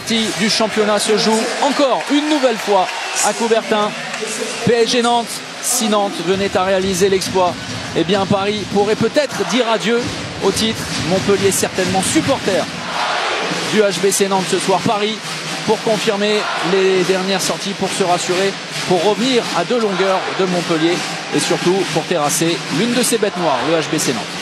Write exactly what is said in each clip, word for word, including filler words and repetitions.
partie du championnat se joue encore une nouvelle fois à Coubertin. P S G Nantes, si Nantes venait à réaliser l'exploit, eh bien Paris pourrait peut-être dire adieu au titre. Montpellier certainement supporter du H B C Nantes ce soir. Paris pour confirmer les dernières sorties, pour se rassurer, pour revenir à deux longueurs de Montpellier et surtout pour terrasser l'une de ses bêtes noires, le H B C Nantes.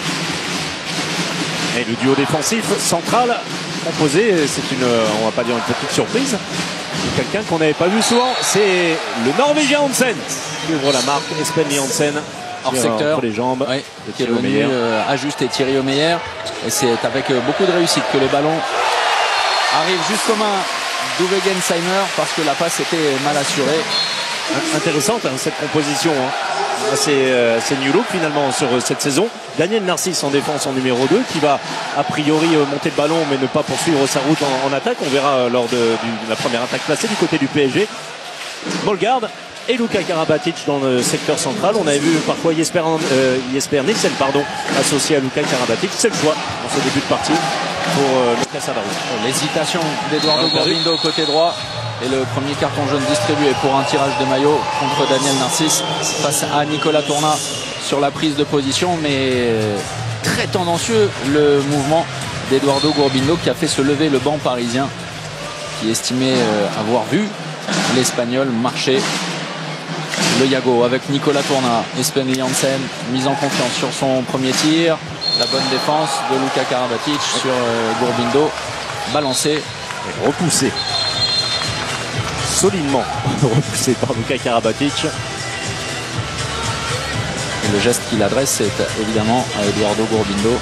Et le duo défensif central composé, c'est une, on va pas dire une petite surprise, quelqu'un qu'on n'avait pas vu souvent, c'est le Norvégien Hansen qui ouvre la marque. Espen Hansen hors secteur, les jambes, oui, qui est venu euh, ajuster Thierry Omeyer, et c'est avec euh, beaucoup de réussite que le ballon arrive juste comme un Duvegensheimer parce que la passe était mal assurée. Intéressante hein, cette composition, hein. assez, euh, assez new look finalement sur euh, cette saison. Daniel Narcisse en défense en numéro deux qui va a priori euh, monter le ballon mais ne pas poursuivre sa route en, en attaque. On verra euh, lors de, du, de la première attaque placée du côté du P S G. Molgaard et Luka Karabatic dans le secteur central. On avait vu parfois Jesper, euh, Jesper Nielsen pardon, associé à Luka Karabatic. C'est le choix dans ce début de partie pour euh, Lucas Savary. L'hésitation d'Eduardo Gurbindo côté droit et le premier carton jaune distribué pour un tirage de maillot contre Daniel Narcisse face à Nicolas Tourna sur la prise de position, mais très tendancieux le mouvement d'Eduardo Gurbindo qui a fait se lever le banc parisien qui estimait avoir vu l'Espagnol marcher. Le Yago avec Nicolas Tourna, Espen Hansen mise en confiance sur son premier tir, la bonne défense de Luka Karabatic sur euh, Gurbindo, balancé et repoussé solidement repoussé par Luka Karabatic. Et le geste qu'il adresse c'est évidemment à Eduardo Gurbindo.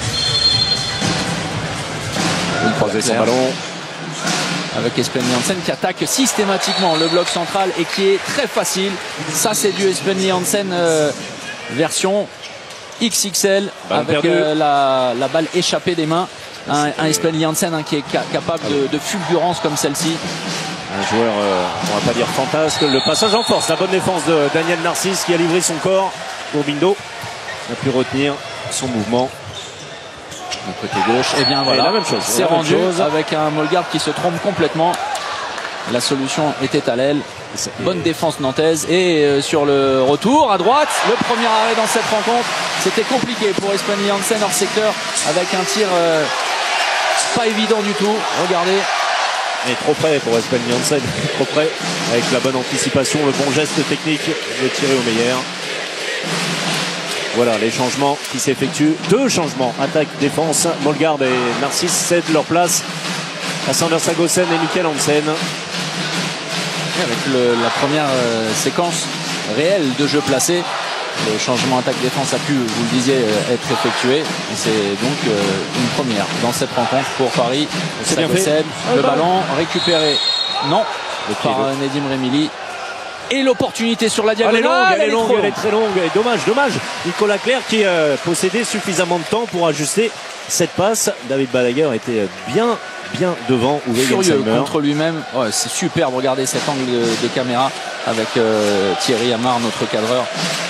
Il croise son ballon avec Espen Hansen qui attaque systématiquement le bloc central et qui est très facile. Ça c'est du Espen Hansen euh, version X X L avec euh, la, la balle échappée des mains. Un, un Espen Hansen hein, qui est ca capable de, de fulgurance comme celle-ci. Un joueur, euh, on va pas dire fantasque. Le passage en force, la bonne défense de Daniel Narcisse qui a livré son corps. Gurbindo n'a pu retenir son mouvement. Du côté gauche, et bien voilà, c'est rendu chose. Avec un Molgaard qui se trompe complètement. La solution était à l'aile. Bonne défense nantaise et euh, sur le retour à droite, le premier arrêt dans cette rencontre. C'était compliqué pour Espen Hansen hors secteur avec un tir euh, pas évident du tout. Regardez. Et trop près pour Espen Hansen, trop près avec la bonne anticipation, le bon geste technique de Thierry Omeyer. Voilà les changements qui s'effectuent. Deux changements, attaque, défense. Molgaard et Narcisse cèdent leur place à Sander Sagosen et Mikkel Hansen. Avec le, la première euh, séquence réelle de jeu placé, le changement attaque-défense a pu, vous le disiez, euh, être effectué. Et c'est donc euh, une première dans cette rencontre pour Paris. Sagosen, le ah, ballon récupéré. Non, par euh, Nedim Remili. Et l'opportunité sur la diagonale. Elle est longue, elle, elle est, longue, est elle est très longue. Et dommage, dommage. Nicolas Clerc qui euh, possédait suffisamment de temps pour ajuster cette passe. David Balaguer était bien, bien devant. Furieux contre lui-même. Ouais, c'est superbe. Regardez cet angle de, de caméra avec euh, Thierry Amar, notre cadreur.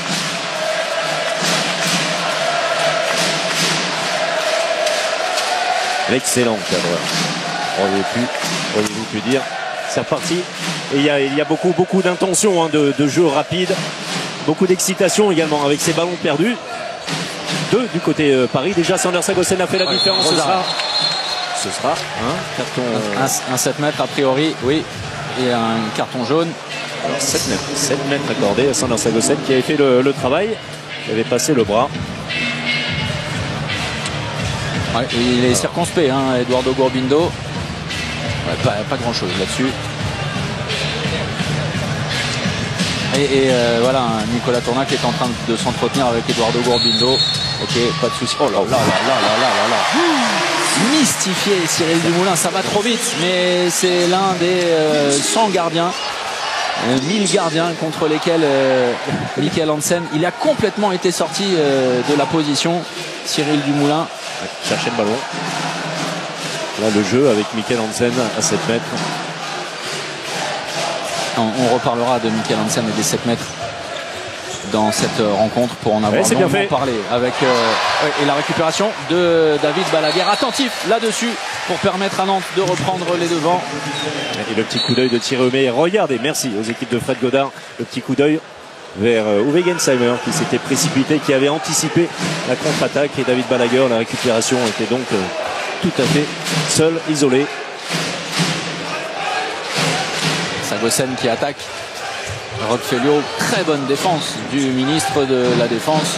L'excellent cadreur. Auriez pu, auriez-vous pu dire. C'est reparti. Et il y a, il y a beaucoup, beaucoup d'intention hein, de, de jeu rapide. Beaucoup d'excitation également avec ces ballons perdus. Deux du côté euh, Paris. Déjà, Sander Sagosen a fait la ouais, différence. Ce sera, ce sera hein, carton... un, un sept mètres a priori, oui. Et un carton jaune. Alors, sept mètres. sept mètres accordés à Sander Sagosen qui avait fait le, le travail. Qui avait passé le bras. Ouais, il est Alors. circonspect, hein, Eduardo Gurbindo. Ouais, pas, pas grand chose là-dessus. Et, et euh, voilà, hein, Nicolas Tourna qui est en train de s'entretenir avec Eduardo Gurbindo. Ok, pas de souci. Oh là là là là là là là. Mystifié Cyril Dumoulin, ça va trop vite, mais c'est l'un des euh, cent gardiens, euh, mille gardiens contre lesquels euh, Mikkel Hansen, il a complètement été sorti euh, de la position. Cyril Dumoulin cherchait le ballon. Là le jeu avec Mikkel Hansen à sept mètres. On, on reparlera de Mikkel Hansen et des sept mètres dans cette rencontre pour en avoir ouais, longuement parlé avec euh, ouais, et la récupération de David Balaguer, attentif là-dessus pour permettre à Nantes de reprendre les devants. Et le petit coup d'œil de Thierry Omeyer, regardez, merci aux équipes de Fred Godard, le petit coup d'œil vers euh, Uwe Gensheimer qui s'était précipité, qui avait anticipé la contre-attaque, et David Balaguer, la récupération était donc euh, tout à fait seul, isolé. Sagosen qui attaque. Roque Félio, très bonne défense du ministre de la Défense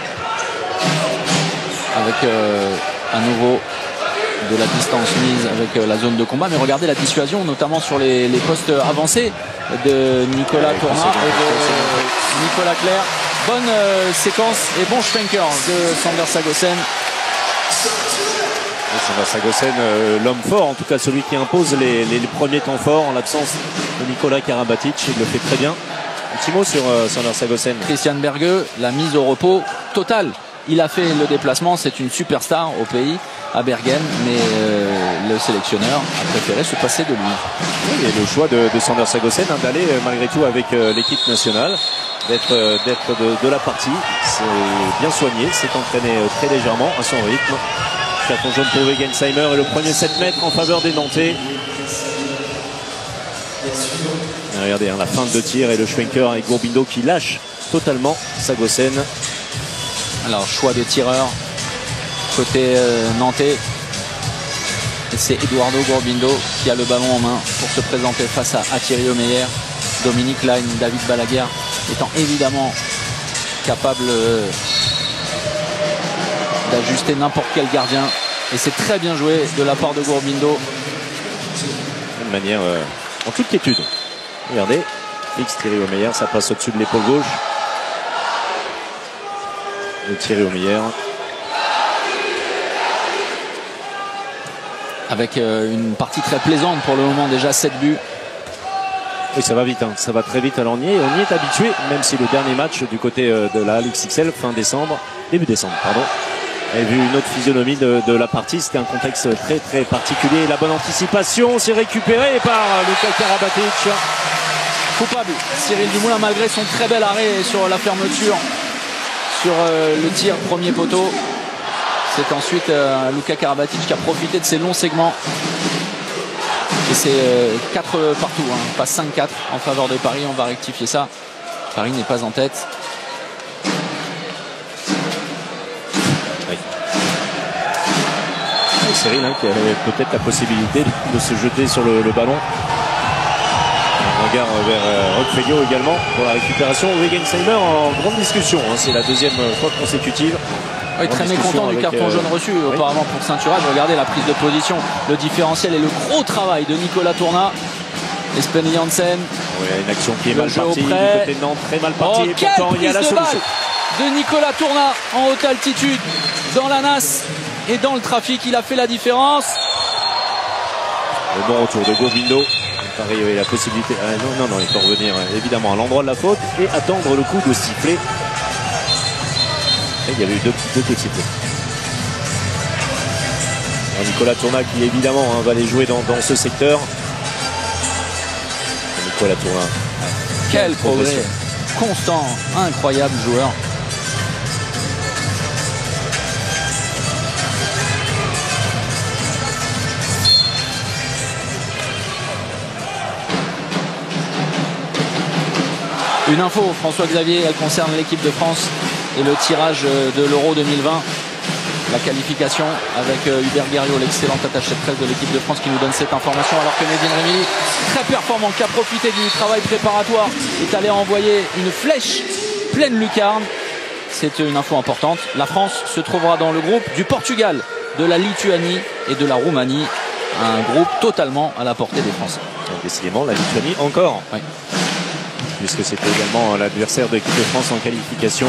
avec euh, à nouveau de la distance mise avec euh, la zone de combat, mais regardez la dissuasion notamment sur les, les postes avancés de Nicolas ouais, Tournat et de Nicolas Clerc. Bonne euh, séquence et bon Schwenker de Sander Sagosen. Sander Sagosen, euh, l'homme fort, en tout cas celui qui impose les, les, les premiers temps forts en l'absence de Nicolas Karabatic. Il le fait très bien. Un petit mot sur euh, Sander Sagosen. Christian Berge, la mise au repos totale. Il a fait le déplacement, c'est une superstar au pays, à Bergen, mais euh, le sélectionneur a préféré se passer de lui. Oui, et le choix de, de Sander Sagosen hein, d'aller euh, malgré tout avec euh, l'équipe nationale, d'être euh, d'être de, de la partie. C'est bien soigné, s'est entraîné euh, très légèrement à son rythme. Carton jaune pour Uwe Gensheimer et le premier sept mètres en faveur des Nantais. Et regardez hein, la feinte de tir et le Schwenker avec Gourbindo qui lâche totalement Sagosen. Alors choix de tireur côté euh, nantais. Et c'est Eduardo Gourbindo qui a le ballon en main pour se présenter face à, à Thierry Omeyer. Dominique Line, David Balaguer étant évidemment capable euh, d'ajuster n'importe quel gardien. Et c'est très bien joué de la part de Gourbindo. De manière euh, en toute quiétude. Regardez, X Thierry Omeyer, ça passe au-dessus de l'épaule gauche. De Thierry Omeyer. Avec euh, une partie très plaisante pour le moment, déjà sept buts. Oui, ça va vite, hein. Ça va très vite à l'Ornier. On y est habitué, même si le dernier match du côté euh, de la X X L, fin décembre, début décembre, pardon, a vu une autre physionomie de, de la partie. C'était un contexte très très particulier. La bonne anticipation, c'est récupéré par Luka Karabatic. Coupable, Cyril Dumoulin, malgré son très bel arrêt sur la fermeture. Sur euh, le tir premier poteau, c'est ensuite euh, Luka Karabatic qui a profité de ces longs segments. Et c'est euh, quatre partout, hein, pas cinq quatre en faveur de Paris. On va rectifier ça. Paris n'est pas en tête. Oui. Et Cyril hein, qui avait peut-être la possibilité de se jeter sur le, le ballon. Un regard vers euh, Roque Félio également pour la récupération. Uwe Gensheimer en grande discussion, hein, c'est la deuxième fois consécutive. Oui, très mécontent du carton euh... jaune reçu oui. auparavant pour ceinturage. Regardez la prise de position, le différentiel et le gros travail de Nicolas Tournat. Espen Janssen. Oui, une action qui est le mal partie du côté de Nantes, très mal partie. Oh, et pourtant, il y a la solution de Nicolas Tournat en haute altitude, dans la nasse et dans le trafic. Il a fait la différence. Le bon retour de Gourbindo. Paris avait la possibilité. Ah, non, non, non, il faut revenir évidemment à l'endroit de la faute et attendre le coup de sifflet. Et il y avait eu deux, deux coups de sifflet. Alors Nicolas Tournat qui évidemment hein, va les jouer dans, dans ce secteur. Nicolas Tournat. Quel progrès constant, incroyable joueur. Une info, François Xavier, elle concerne l'équipe de France et le tirage de l'Euro deux mille vingt. La qualification avec Hubert Guerriot, l'excellent attaché de presse de l'équipe de France qui nous donne cette information, alors que Nedine Rémilly, très performant, qui a profité du travail préparatoire, est allé envoyer une flèche pleine lucarne. C'est une info importante. La France se trouvera dans le groupe du Portugal, de la Lituanie et de la Roumanie. Un groupe totalement à la portée des Français. Donc, décidément, la Lituanie encore. Oui. Puisque c'était également l'adversaire de l'équipe de France en qualification.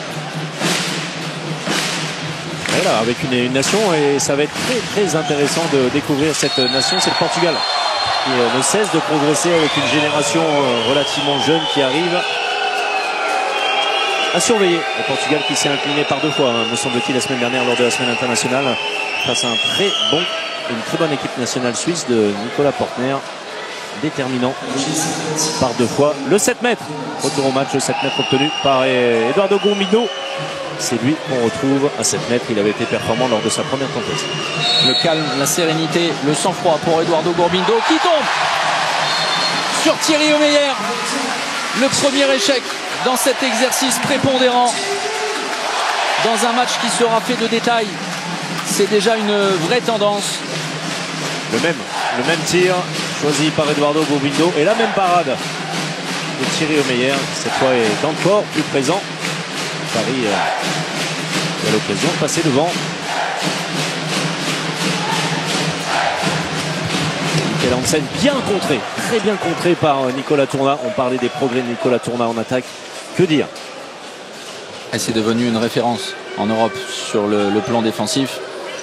Voilà, avec une, une nation, et ça va être très très intéressant de découvrir cette nation, c'est le Portugal, qui euh, ne cesse de progresser avec une génération euh, relativement jeune qui arrive. À surveiller, le Portugal qui s'est incliné par deux fois, hein, me semble-t-il, la semaine dernière lors de la semaine internationale, face à un très bon, une très bonne équipe nationale suisse de Nicolas Portner. déterminant par deux fois. Le sept mètres, retour au match, le sept mètres obtenu par Eduardo Gombindo. C'est lui qu'on retrouve à sept mètres. Il avait été performant lors de sa première tentative. Le calme, la sérénité, le sang-froid pour Eduardo Gombindo qui tombe sur Thierry Omeyer. Le premier échec dans cet exercice prépondérant dans un match qui sera fait de détails. C'est déjà une vraie tendance. Le même, le même tir choisi par Eduardo Gombindo et la même parade de Thierry Omeyer. Cette fois est encore plus présent. Paris euh, a l'occasion de passer devant. Michael Hansen bien contré, très bien contré par Nicolas Tourna. On parlait des progrès de Nicolas Tourna en attaque. Que dire? Et c'est devenu une référence en Europe sur le, le plan défensif.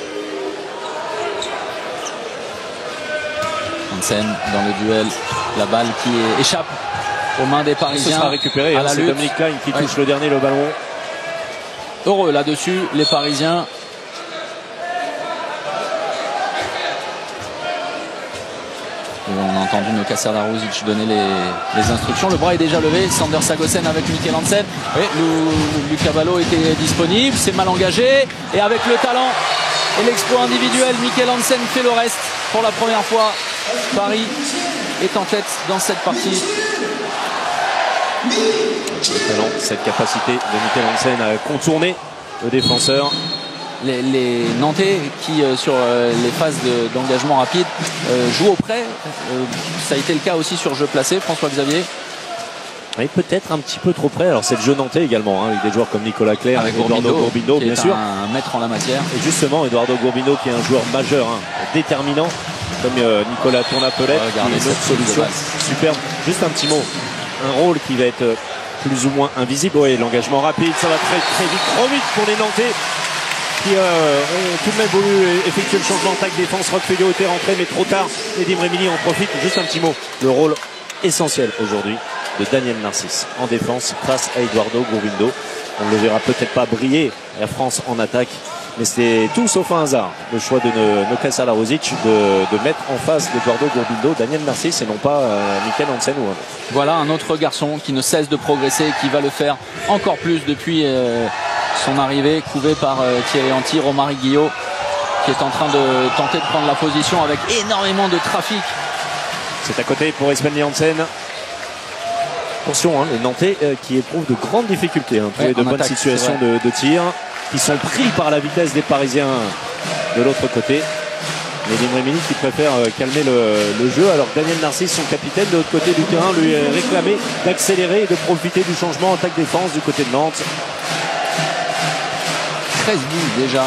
Hansen dans le duel, la balle qui est, échappe aux mains des Parisiens. Ce sera récupéré, hein, c'est Dominique Klein qui touche ouais. le dernier le ballon. Heureux là-dessus, les Parisiens. Et on a entendu Nokasser Daruzic donner les, les instructions. Le bras est déjà levé. Sander Sagosen avec Michael Hansen. Oui, Lucas Ballot était disponible. C'est mal engagé. Et avec le talent et l'exploit individuel, Michael Hansen fait le reste. Pour la première fois, Paris est en tête dans cette partie. Le talent, cette capacité de Michael Hansen à contourner le défenseur. Les, les Nantais qui euh, sur euh, les phases d'engagement de, rapide euh, jouent au près. Euh, ça a été le cas aussi sur jeu placé, François Xavier. Oui, peut-être un petit peu trop près. Alors c'est le jeu nantais également, hein, avec des joueurs comme Nicolas Clerc, avec Eduardo Gombindo, bien sûr. Un maître en la matière. Et justement, Eduardo Gombindo qui est un joueur majeur, hein, déterminant, comme euh, Nicolas Tourna-Pelette, qui est une autre solution superbe. Juste un petit mot, un rôle qui va être euh, plus ou moins invisible. Oui, l'engagement rapide, ça va très très vite, trop vite pour les Nantais, qui euh, ont tout de même voulu effectuer le changement attaque-défense. Roch Feuillot était rentré, mais trop tard. Nedim Remili en profite. Juste un petit mot. Le rôle essentiel aujourd'hui de Daniel Narcisse en défense face à Eduardo Gombindo. On ne le verra peut-être pas briller, la France en attaque, mais c'est tout sauf un hasard. Le choix de Nokasser Daruzic de, de mettre en face d'Eduardo Gombindo Daniel Narcisse et non pas euh, Michael Hansen ou un autre. Voilà un autre garçon qui ne cesse de progresser, qui va le faire encore plus depuis euh, son arrivée, couvé par euh, Thierry Anti, Romary Guillot, qui est en train de tenter de prendre la position avec énormément de trafic. C'est à côté pour Espen Hansen. Attention, hein, les Nantais euh, qui éprouvent de grandes difficultés, hein, trouver ouais, de bonnes attaque, situations de, de tir, qui sont pris par la vitesse des Parisiens de l'autre côté. Nedim Remili qui préfère euh, calmer le, le jeu, alors que Daniel Narcisse, son capitaine de l'autre côté du terrain, lui est réclamé d'accélérer et de profiter du changement attaque-défense du côté de Nantes. treize buts déjà.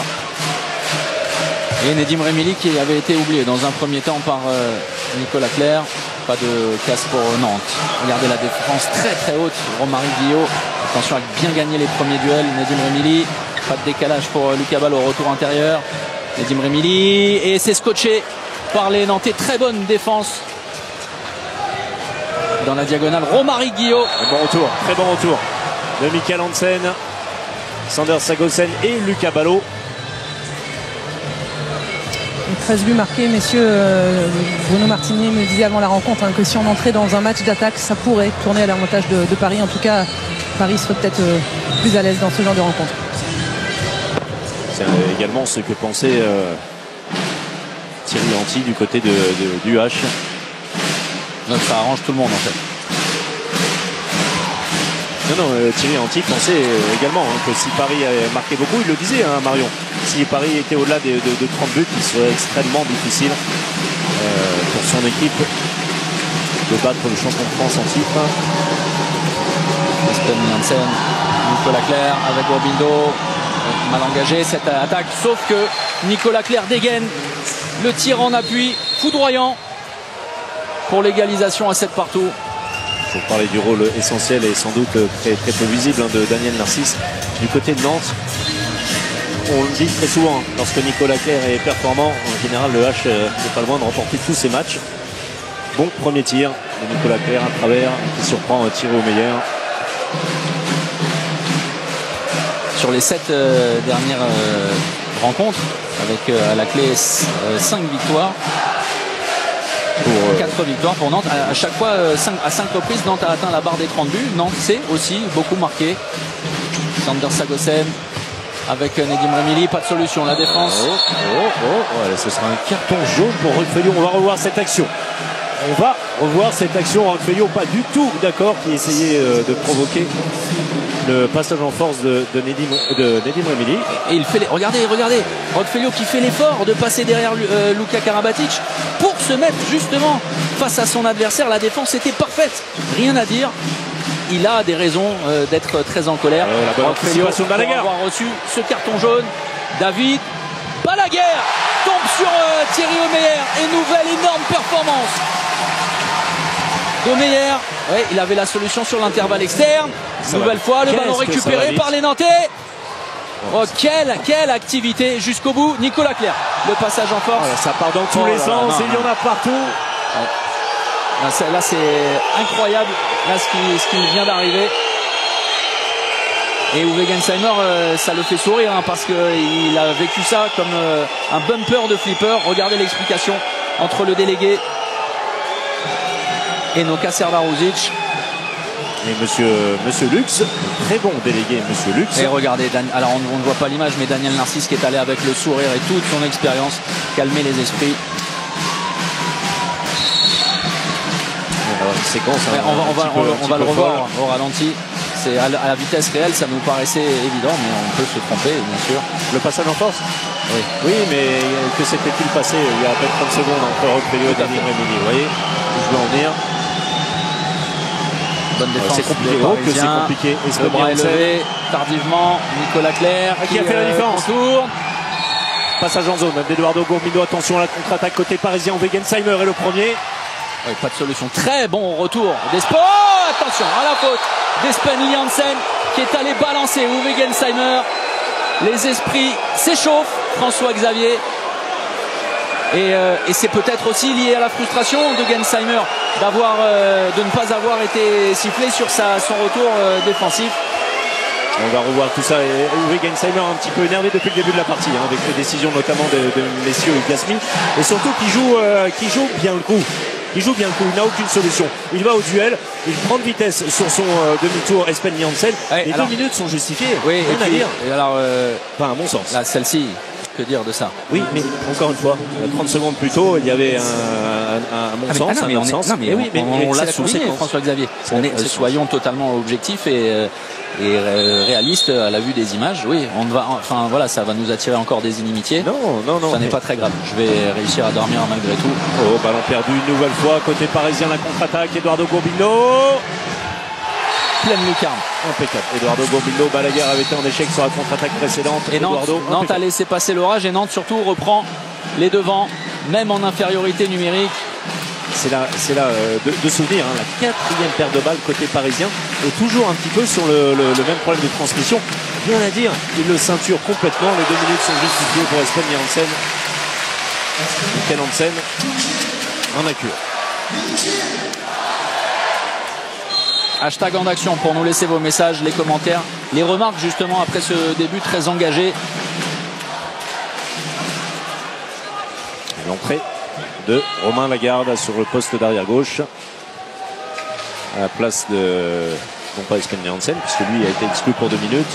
Et Nedim Remili qui avait été oublié dans un premier temps par euh, Nicolas Clerc. Pas de casse pour Nantes. Regardez la défense très très haute. Romary Guillot, attention à bien gagner les premiers duels. Nedim Remili, pas de décalage pour Lucas Ballot au retour intérieur. Nedim Remili, et c'est scotché par les Nantais. Très bonne défense dans la diagonale. Romary Guillot. Bon retour, très bon retour de Michael Hansen, Sander Sagosen et Lucas Ballot. treize buts marqués, messieurs. euh, Bruno Martini me disait avant la rencontre hein, que si on entrait dans un match d'attaque, ça pourrait tourner à l'avantage de, de Paris. En tout cas, Paris serait peut-être euh, plus à l'aise dans ce genre de rencontre. C'est également ce que pensait euh, Thierry Anti du côté de, de, du H. Donc ça arrange tout le monde en fait. Non, non, euh, Thierry Anti pensait également hein, que si Paris avait marqué beaucoup, il le disait, hein, Marion, si Paris était au-delà de, de, de trente buts, il serait extrêmement difficile euh, pour son équipe de battre le champion de France en titre. Espen Hansen, Nicolas Clerc avec Gombindo, mal engagé cette attaque, sauf que Nicolas Clerc dégaine le tir en appui, foudroyant pour l'égalisation à sept partout. Pour parler du rôle essentiel et sans doute très, très peu visible hein, de Daniel Narcisse du côté de Nantes. On le dit très souvent, lorsque Nicolas Clerc est performant, en général le H n'est pas loin de remporter tous ses matchs. Bon premier tir de Nicolas Clerc à travers, qui surprend Thierry Omeyer. Sur les sept euh, dernières euh, rencontres, avec euh, à la clé cinq victoires, pour euh... quatre victoires pour Nantes. À, à chaque fois, euh, cinq, à cinq reprises, Nantes a atteint la barre des trente buts. Nantes sait aussi beaucoup marqué. Sander Sagosen avec Nedim Remili, pas de solution, la défense. Oh, oh, oh, ouais, ce sera un carton jaune pour Roch Feliot. On va revoir cette action. On va revoir cette action. Roch Feliot, pas du tout d'accord, qui essayait euh, de provoquer le passage en force de, de Nedim, de Nedim Remili. Et il fait les... Regardez, regardez, Roch Feliot qui fait l'effort de passer derrière euh, Luka Karabatic pour se mettre justement face à son adversaire. La défense était parfaite, rien à dire. Il a des raisons euh, d'être très en colère. Euh, la bonne Roch Feliot anticipation de Balaguer. pour avoir reçu ce carton jaune. David Balaguer tombe sur euh, Thierry Omeyer et nouvelle énorme performance d'Omeyer. Ouais, il avait la solution sur l'intervalle externe. Ça Nouvelle va. fois, le ballon récupéré par les Nantais. Oh, quelle, quelle activité jusqu'au bout. Nicolas Clerc, le passage en force. Oh, ça part dans tous oh, les là, sens, il y en a partout. Ouais. Là, c'est incroyable, là, ce qui, ce qui vient d'arriver. Et Uwe Gensheimer, euh, ça le fait sourire, hein, parce qu'il a vécu ça comme euh, un bumper de flipper. Regardez l'explication entre le délégué et Noka Servaruzic. Et monsieur, monsieur Lux, très bon délégué, monsieur Lux. Et regardez, Dan, alors on, on ne voit pas l'image, mais Daniel Narcisse qui est allé avec le sourire et toute son expérience calmer les esprits. Une séquence, ouais, on va, on va, on va, on va le revoir folle. Au ralenti. C'est à, à la vitesse réelle, ça nous paraissait évident, mais on peut se tromper, bien sûr. Le passage en force. Oui, oui, mais que s'était-il passé il y a à peine trente secondes entre Roch Feliot et Nedim Remili? Vous voyez où je veux en venir. Bonne défense. C'est compliqué. Oh, que c'est compliqué. Et le bras élevé tardivement. Nicolas Clerc qui, qui a fait euh, la différence. Contourne. Passage en zone d'Eduardo Gombindo. Attention à la contre-attaque côté parisien. Uwe Gensheimer est le premier. Oui, pas de solution. Très bon retour d'Espen. Oh, attention à la faute d'Espen Liansen qui est allé balancer Uwe Gensheimer. Les esprits s'échauffent. François Xavier. Et, euh, et c'est peut-être aussi lié à la frustration de Gensheimer d'avoir, euh, de ne pas avoir été sifflé sur sa, son retour euh, défensif. On va revoir tout ça. Et Uwe Gensheimer un petit peu énervé depuis le début de la partie, hein, avec les décisions notamment de, de messieurs Gasmi. Et surtout qui joue, euh, qui joue bien le coup. Il joue bien le coup, il n'a aucune solution. Il va au duel, il prend de vitesse sur son euh, demi-tour Espen Liansen. Ouais, les alors, deux minutes sont justifiées. Oui, et, puis, et alors, euh, enfin, à mon sens. Là, celle-ci, que dire de ça? Oui, mais encore une fois, trente secondes plus tôt, il y avait un, un, un mon ah, sens, ah, non, un autre sens. Non, mais, oui, mais on, on l'a souligné, François Xavier. On est, soyons totalement objectifs et, euh, et euh, réalistes à la vue des images. Oui, on va, enfin voilà, ça va nous attirer encore des inimitiés. Non, non, non. Ça n'est pas très grave. Je vais réussir à dormir malgré tout. Oh, ballon perdu une nouvelle fois côté parisien, la contre-attaque. Eduardo Gombindo. Pleine lucarne. Impeccable. Eduardo Gombindo, Balaguer avait été en échec sur la contre-attaque précédente. Et Nantes, Eduardo, Nantes a laissé passer l'orage et Nantes surtout reprend les devants, même en infériorité numérique. C'est là, c'est là euh, de, de souvenir, hein, la quatrième paire de balles côté parisien et toujours un petit peu sur le, le, le même problème de transmission. Rien à dire, il le ceinture complètement. Les deux minutes sont justifiées pour Espen Liansen. Michael Hansen en accure. Hashtag en action pour nous laisser vos messages, les commentaires, les remarques justement après ce début très engagé. L'entrée de Romain Lagarde sur le poste d'arrière gauche à la place de, non pas Espen Liansen puisque lui a été exclu pour deux minutes,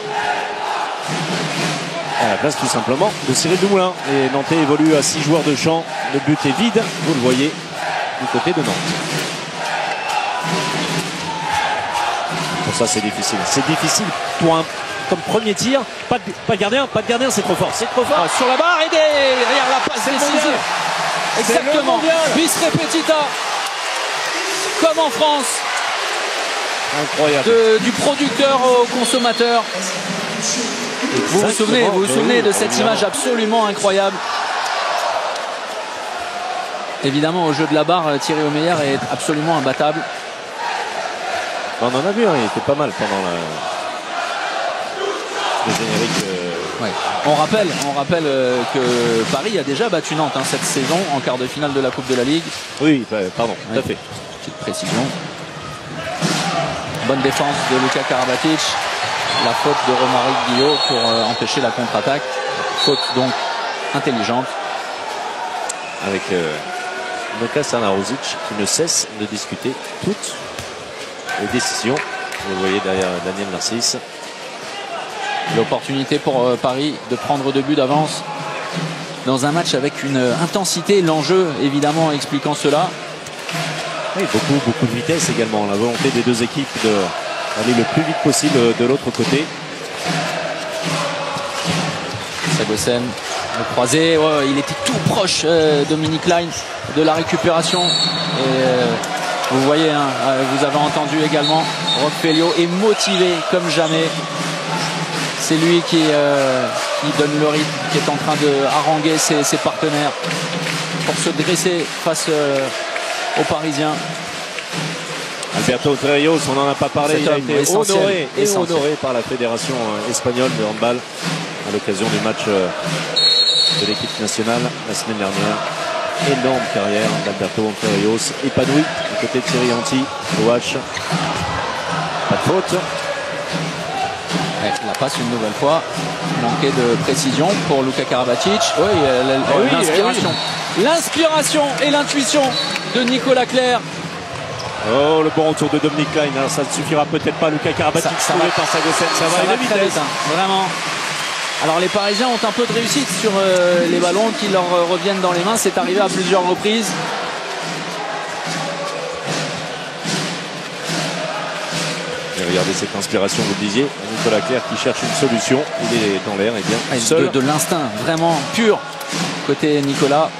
à la place tout simplement de Cyril Dumoulin. Et Nantais évolue à six joueurs de champ, le but est vide, vous le voyez du côté de Nantes. Pour ça c'est difficile, c'est difficile pour un comme premier tir, pas de, pas de gardien, pas de gardien, c'est trop fort, c'est trop fort. Ah, sur la barre et derrière la passe décisive. Exactement, bis repetita, comme en France. Incroyable. De, du producteur au consommateur. Vous vous souvenez, vous vous souvenez de cette image absolument incroyable. Évidemment, au jeu de la barre, Thierry Omeyer est absolument imbattable. On en a vu, hein, il était pas mal pendant la... le générique. Euh... Ouais. On rappelle, on rappelle euh, que Paris a déjà battu Nantes hein, cette saison en quart de finale de la Coupe de la Ligue. Oui, pardon, ouais. tout à fait. Petite précision. Bonne défense de Luka Karabatic. La faute de Romaric Guillot pour euh, empêcher la contre-attaque. Faute donc intelligente. Avec euh, Luka Sarnarosic qui ne cesse de discuter toutes les décisions. Vous le voyez derrière Daniel Narcisse. L'opportunité pour euh, Paris de prendre deux buts d'avance dans un match avec une intensité, l'enjeu évidemment expliquant cela. Oui, beaucoup, beaucoup de vitesse également. La volonté des deux équipes d'aller le plus vite possible de l'autre côté. Sagosen, le croisé, ouais, il était tout proche, euh, Dominique Line, de la récupération. Et euh, vous voyez, hein, vous avez entendu également, Roch Pelliot est motivé comme jamais. C'est lui qui, euh, qui donne le rythme, qui est en train de haranguer ses, ses partenaires pour se dresser face euh, aux Parisiens. Alberto Torrijos, on n'en a pas parlé, Cet il a homme été essentiel, honoré, et essentiel. honoré par la fédération espagnole de handball à l'occasion du match de l'équipe nationale la semaine dernière. Énorme carrière d'Alberto Torrijos, épanoui du côté de Thierry Anti au H. Pas de faute. Ouais, la passe une nouvelle fois, manqué de précision pour Luka Karabatic. Oui, l'inspiration, oui. l'inspiration et l'intuition de Nicolas Clerc. Oh, le bon retour de Dominique Line. Alors, ça ne suffira peut-être pas. Luka Karabatic trouvé par Sagosen. Ça, ça va va aller très vitesse. vite, hein, vraiment. Alors les Parisiens ont un peu de réussite sur euh, les ballons qui leur euh, reviennent dans les mains. C'est arrivé à plusieurs reprises. Et regardez cette inspiration, vous le disiez. Nicolas Clerc qui cherche une solution. Il est dans l'air et bien Et seul. De, de l'instinct vraiment pur côté Nicolas.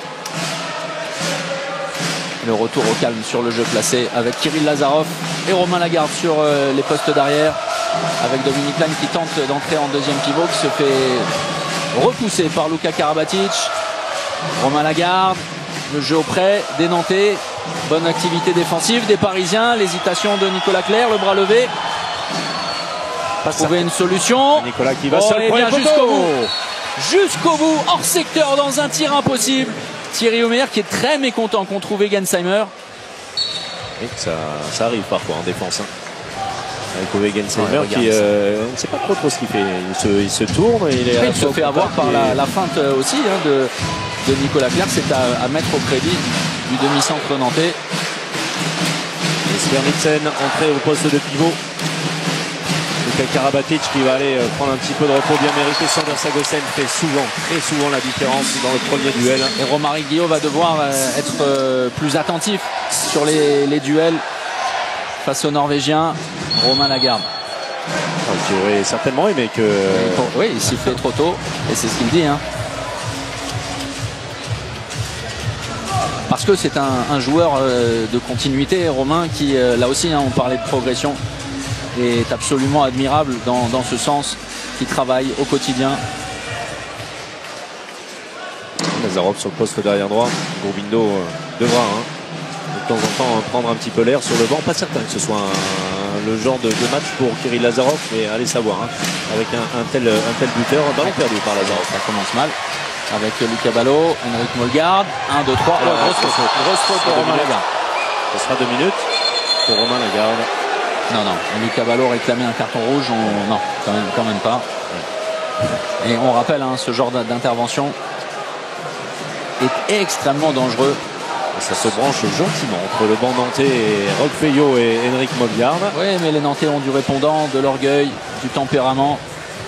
Le retour au calme sur le jeu placé avec Kirill Lazarov et Romain Lagarde sur euh, les postes d'arrière. Avec Dominique Line qui tente d'entrer en deuxième pivot, qui se fait repousser par Luka Karabatic. Romain Lagarde, le jeu auprès des Nantais. Bonne activité défensive des Parisiens. L'hésitation de Nicolas Clerc, le bras levé. Pas trouver une solution. Nicolas qui va oh, seul bien jusqu'au bout. Jusqu'au bout, hors secteur dans un tir impossible. Thierry Omeyer qui est très mécontent qu'on trouve Gensheimer. Et ça, ça arrive parfois en défense. Hein. Avec Ove Gensheimer ouais, qui euh, on ne sait pas trop, trop ce qu'il fait. Il se, il se tourne. Il, est il se fait avoir par la, la feinte aussi hein, de, de Nicolas Clerc. C'est à, à mettre au crédit du demi-centre nantais. Svermitsen entré au poste de pivot. Luka Karabatic qui va aller prendre un petit peu de repos bien mérité. Sander Sagosen fait souvent, très souvent la différence dans le premier duel. Et Romaric Guillot va devoir euh, être euh, plus attentif sur les, les duels face aux Norvégiens. Romain Lagarde. Qui aurait certainement aimé que... Pour, oui, il sifflait trop tôt et c'est ce qu'il dit. Hein. Parce que c'est un, un joueur euh, de continuité, Romain, qui euh, là aussi, hein, on parlait de progression, est absolument admirable dans, dans ce sens, qui travaille au quotidien. Lazarov sur le poste derrière droit. Gourbindo euh, devra hein, de temps en temps prendre un petit peu l'air sur le banc. Pas certain que ce soit un, le genre de, de match pour Kirill Lazarov, mais allez savoir. Hein, avec un, un, tel, un tel buteur, un ballon perdu par Lazarov. Ça commence mal. Avec Lucas Ballot, Henrik Molgaard, un, deux, trois. Alors, grosse faute, grosse faute pour Romain Lagarde. Ce sera deux minutes pour Romain Lagarde. Non, non. Lucas Ballot réclamait un carton rouge. On... Non, quand même, quand même pas. Et on rappelle, hein, ce genre d'intervention est extrêmement dangereux. Et ça se branche gentiment entre le banc nantais et Roch Pelliot et Henrik Molgaard. Oui, mais les Nantais ont du répondant, de l'orgueil, du tempérament.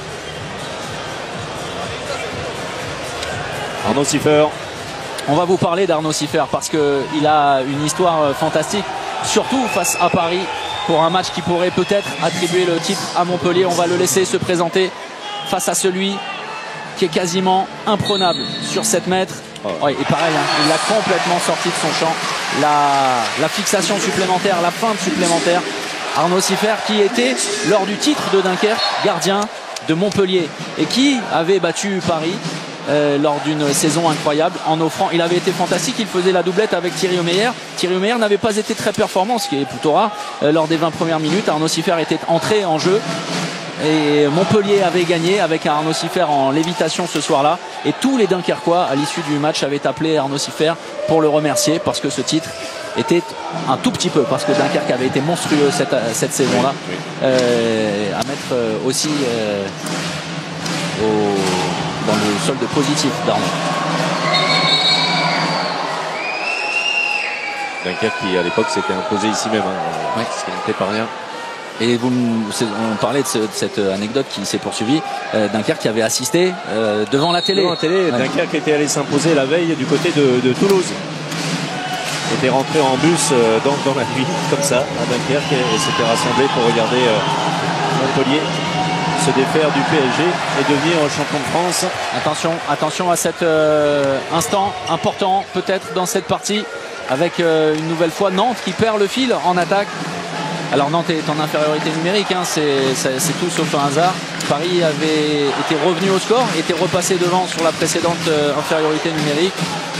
Arnaud Siffer. On va vous parler d'Arnaud Siffer parce qu'il a une histoire fantastique, surtout face à Paris, pour un match qui pourrait peut-être attribuer le titre à Montpellier. On va le laisser se présenter face à celui qui est quasiment imprenable sur sept mètres. Oh. Ouais, et pareil, hein, il l'a complètement sorti de son champ. La, la fixation supplémentaire, la feinte supplémentaire. Arnaud Siffer qui était, lors du titre de Dunkerque, gardien de Montpellier et qui avait battu Paris Euh, lors d'une saison incroyable en offrant, il avait été fantastique, il faisait la doublette avec Thierry Omeyer. Thierry Omeyer n'avait pas été très performant, ce qui est plutôt rare euh, lors des vingt premières minutes. Arnaud Siffer était entré en jeu et Montpellier avait gagné avec un Arnaud Siffer en lévitation ce soir-là, et tous les Dunkerquois à l'issue du match avaient appelé Arnaud Siffer pour le remercier parce que ce titre était un tout petit peu, parce que Dunkerque avait été monstrueux cette, cette saison-là, oui, oui. euh, à mettre aussi euh, au dans le solde positif d'Arnaud. Dunkerque qui à l'époque s'était imposé ici même, hein, oui. ce qui n'était pas rien. Et vous, on parlait de, ce, de cette anecdote qui s'est poursuivie. Euh, Dunkerque qui avait assisté euh, devant la télé. Devant la télé, ouais. Dunkerque était allé s'imposer la veille du côté de, de Toulouse. Il était rentré en bus euh, dans, dans la nuit, comme ça, à Dunkerque, et, et s'était rassemblé pour regarder euh, Montpellier se défaire du P S G et devenir champion de France. Attention, attention à cet euh, instant important peut-être dans cette partie avec euh, une nouvelle fois Nantes qui perd le fil en attaque. Alors Nantes est en infériorité numérique, hein, c'est tout sauf un hasard. Paris avait été revenu au score, était repassé devant sur la précédente euh, infériorité numérique.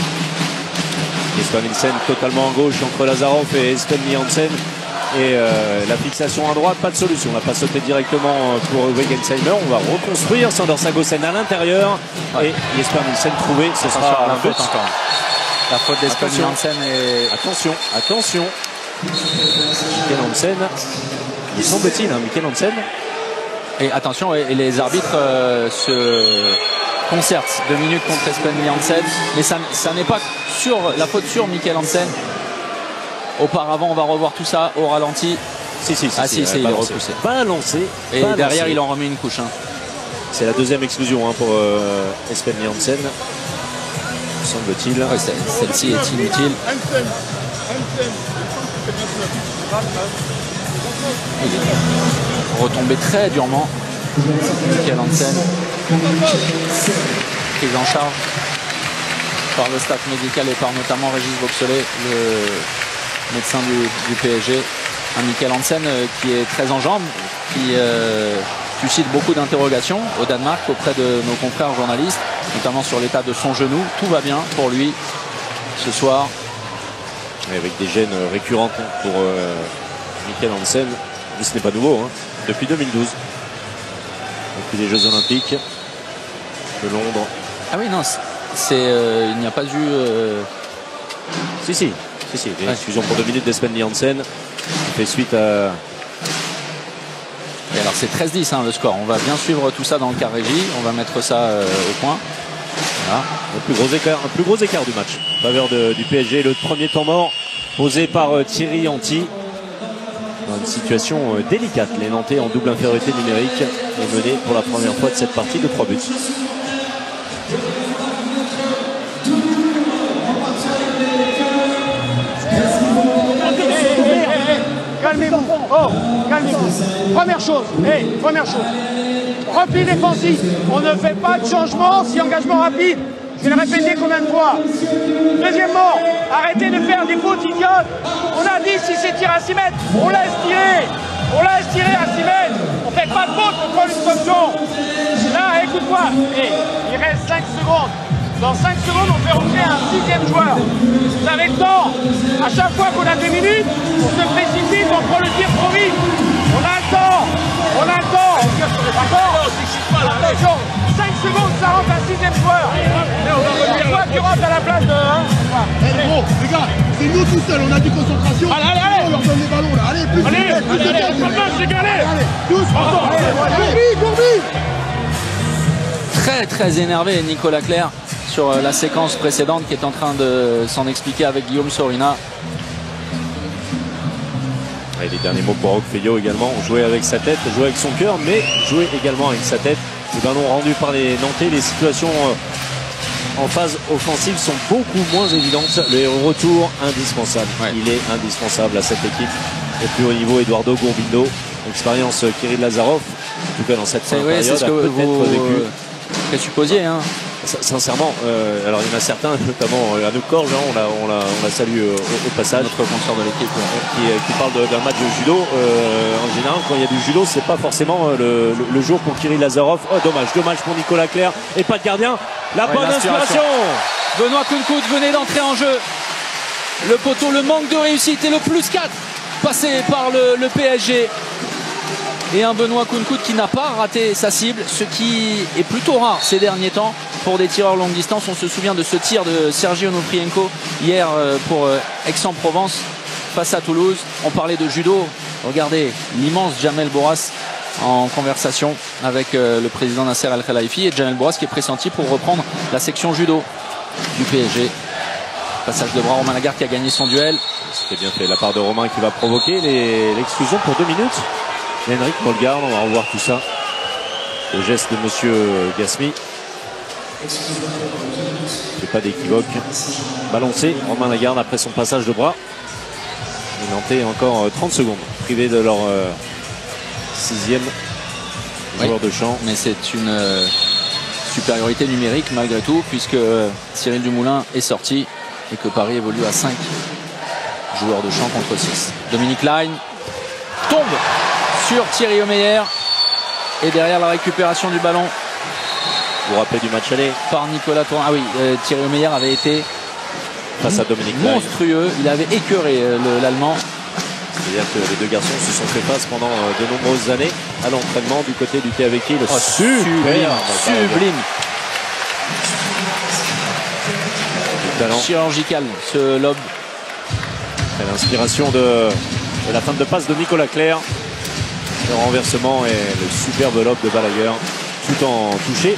Espen Nielsen totalement en gauche entre Lazarov et Espen Nielsen. Et euh, la fixation à droite, pas de solution. On n'a pas sauté directement pour Wegensheimer. On va reconstruire Sander Sagosen à l'intérieur. Ouais. Et Jesper Nielsen trouvé. Ce attention, sera la faute encore. La faute d'Espen Nielsen. Et... Attention, attention. Mikkel Hansen. Il semble-t-il, hein, Mikkel Hansen. Et attention, et, et les arbitres euh, se concertent. Deux minutes contre Espen Nielsen. Mais ça, ça n'est pas sur la faute sur Mikkel Hansen. Auparavant, on va revoir tout ça au ralenti. Si, si, si. Ah, si, si, il est repoussé. Balancé. Et balancé. Derrière, il en remet une couche. Hein. C'est la deuxième exclusion hein, pour euh, Espen Nielsen. Semble-t-il. Ouais, celle-ci est inutile. Retombé très durement. Mikkel Hansen. Prise en charge par le staff médical et par notamment Régis Boxelet, le médecin du, du P S G. Un Mikkel Hansen euh, qui est très en jambes, qui euh, suscite beaucoup d'interrogations au Danemark auprès de nos confrères journalistes, notamment sur l'état de son genou. Tout va bien pour lui ce soir. Et avec des gènes récurrentes pour euh, Mikkel Hansen. Mais ce n'est pas nouveau, hein, depuis deux mille douze. Depuis les Jeux Olympiques de Londres. Ah oui, non, c'est euh, il n'y a pas eu... Euh... Si, si. Si, si, une exclusion pour deux minutes d'Espen Nielsen qui fait suite à... Et alors c'est treize dix hein, le score. On va bien suivre tout ça dans le car régie. On va mettre ça euh, au point. Voilà. Un plus gros écart, un plus gros écart du match en faveur de, du P S G. Le premier temps mort posé par euh, Thierry Anti. Dans une situation euh, délicate. Les Nantais en double infériorité numérique et menés pour la première fois de cette partie de trois buts. Calmez-vous, oh, calmez-vous. Première chose, hey, première chose, repli défensif. On ne fait pas de changement si engagement rapide. Je vais le répéter combien de fois. Deuxièmement, arrêtez de faire des fautes idiotes. On a dit si c'est tir à six mètres, on laisse tirer. On laisse tirer à six mètres. On ne fait pas de faute, on prend une sanction. Là, écoute-moi, hey, il reste cinq secondes. Dans cinq secondes, on fait rentrer un sixième joueur. Vous avez le temps. À chaque fois qu'on a deux minutes, on se précipite, on prend le tir trop vite. On a le temps. On a le temps. D'accord ? Attention, cinq secondes, ça rentre un sixième joueur. C'est toi qui rentre à la place de... Hein. Hey, gros, les gars, c'est nous tout seuls, on a du concentration. Allez, allez, allez. On leur donne les ballons là. Allez, plus allez, vite, plus allez, de allez, tête. allez, allez, allez, doucement. Gourbi, Gourbi. Très très énervé Nicolas Clerc sur la séquence précédente qui est en train de s'en expliquer avec Guillaume Sorina. Et les derniers mots pour Roque Feillot également. Jouer avec sa tête, jouer avec son cœur, mais jouer également avec sa tête. Les ballons rendus par les Nantais, les situations en phase offensive sont beaucoup moins évidentes. Le retour indispensable. Ouais. Il est indispensable à cette équipe. Au plus haut niveau, Eduardo Gourbindo. Expérience Kirill Lazarov. En tout cas dans cette fin de période, ce que a peut-être vécu. Présupposiez, hein. Sincèrement, euh, alors il y en a certains, notamment euh, Anouk Korge, hein, on la, on la, on la salue euh, au, au passage, notre consoeur de l'équipe, ouais. qui, qui parle d'un match de judo. Euh, en général, quand il y a du judo, c'est pas forcément euh, le, le, le jour pour Kirill Lazarov. Oh, dommage, dommage pour Nicolas Clerc et pas de gardien. La ouais, bonne inspiration. Benoît Kounkout venait d'entrer en jeu. Le poteau, le manque de réussite et le plus quatre passé par le, le P S G. Et un Benoît Kounkout qui n'a pas raté sa cible, ce qui est plutôt rare ces derniers temps pour des tireurs longue distance. On se souvient de ce tir de Sergio Onofrienko hier pour Aix-en-Provence face à Toulouse. On parlait de judo. Regardez l'immense Jamel Bourras en conversation avec le président Nasser Al-Khelaifi, et Jamel Bourras qui est pressenti pour reprendre la section judo du P S G. Passage de bras, Romain Lagarde qui a gagné son duel. C'était bien fait. La part de Romain qui va provoquer l'exclusion pour deux minutes. Henrik Molgaard, on va revoir tout ça. Le geste de monsieur Gasmi. C'est pas d'équivoque. Balancé, Romain Lagarde après son passage de bras. Les Nantais encore trente secondes, privés de leur euh, sixième oui, joueur de champ. Mais c'est une euh, supériorité numérique malgré tout, puisque euh, Cyril Dumoulin est sorti et que Paris évolue à cinq joueurs de champ contre six. Dominique Line tombe sur Thierry Omeyer et derrière la récupération du ballon. Vous vous rappelez du match aller par Nicolas Tourna. Ah oui, euh, Thierry Omeyer avait été face à Dominique Line. Monstrueux, il avait écœuré euh, l'Allemand. C'est-à-dire que les deux garçons se sont fait face pendant euh, de nombreuses années à l'entraînement du côté du T A V K. Le oh, sublime, sublime. Chirurgical, ce lob. L'inspiration de, de la fin de passe de Nicolas Clerc. Le renversement et le superbe lob de Balaguer, tout en touché.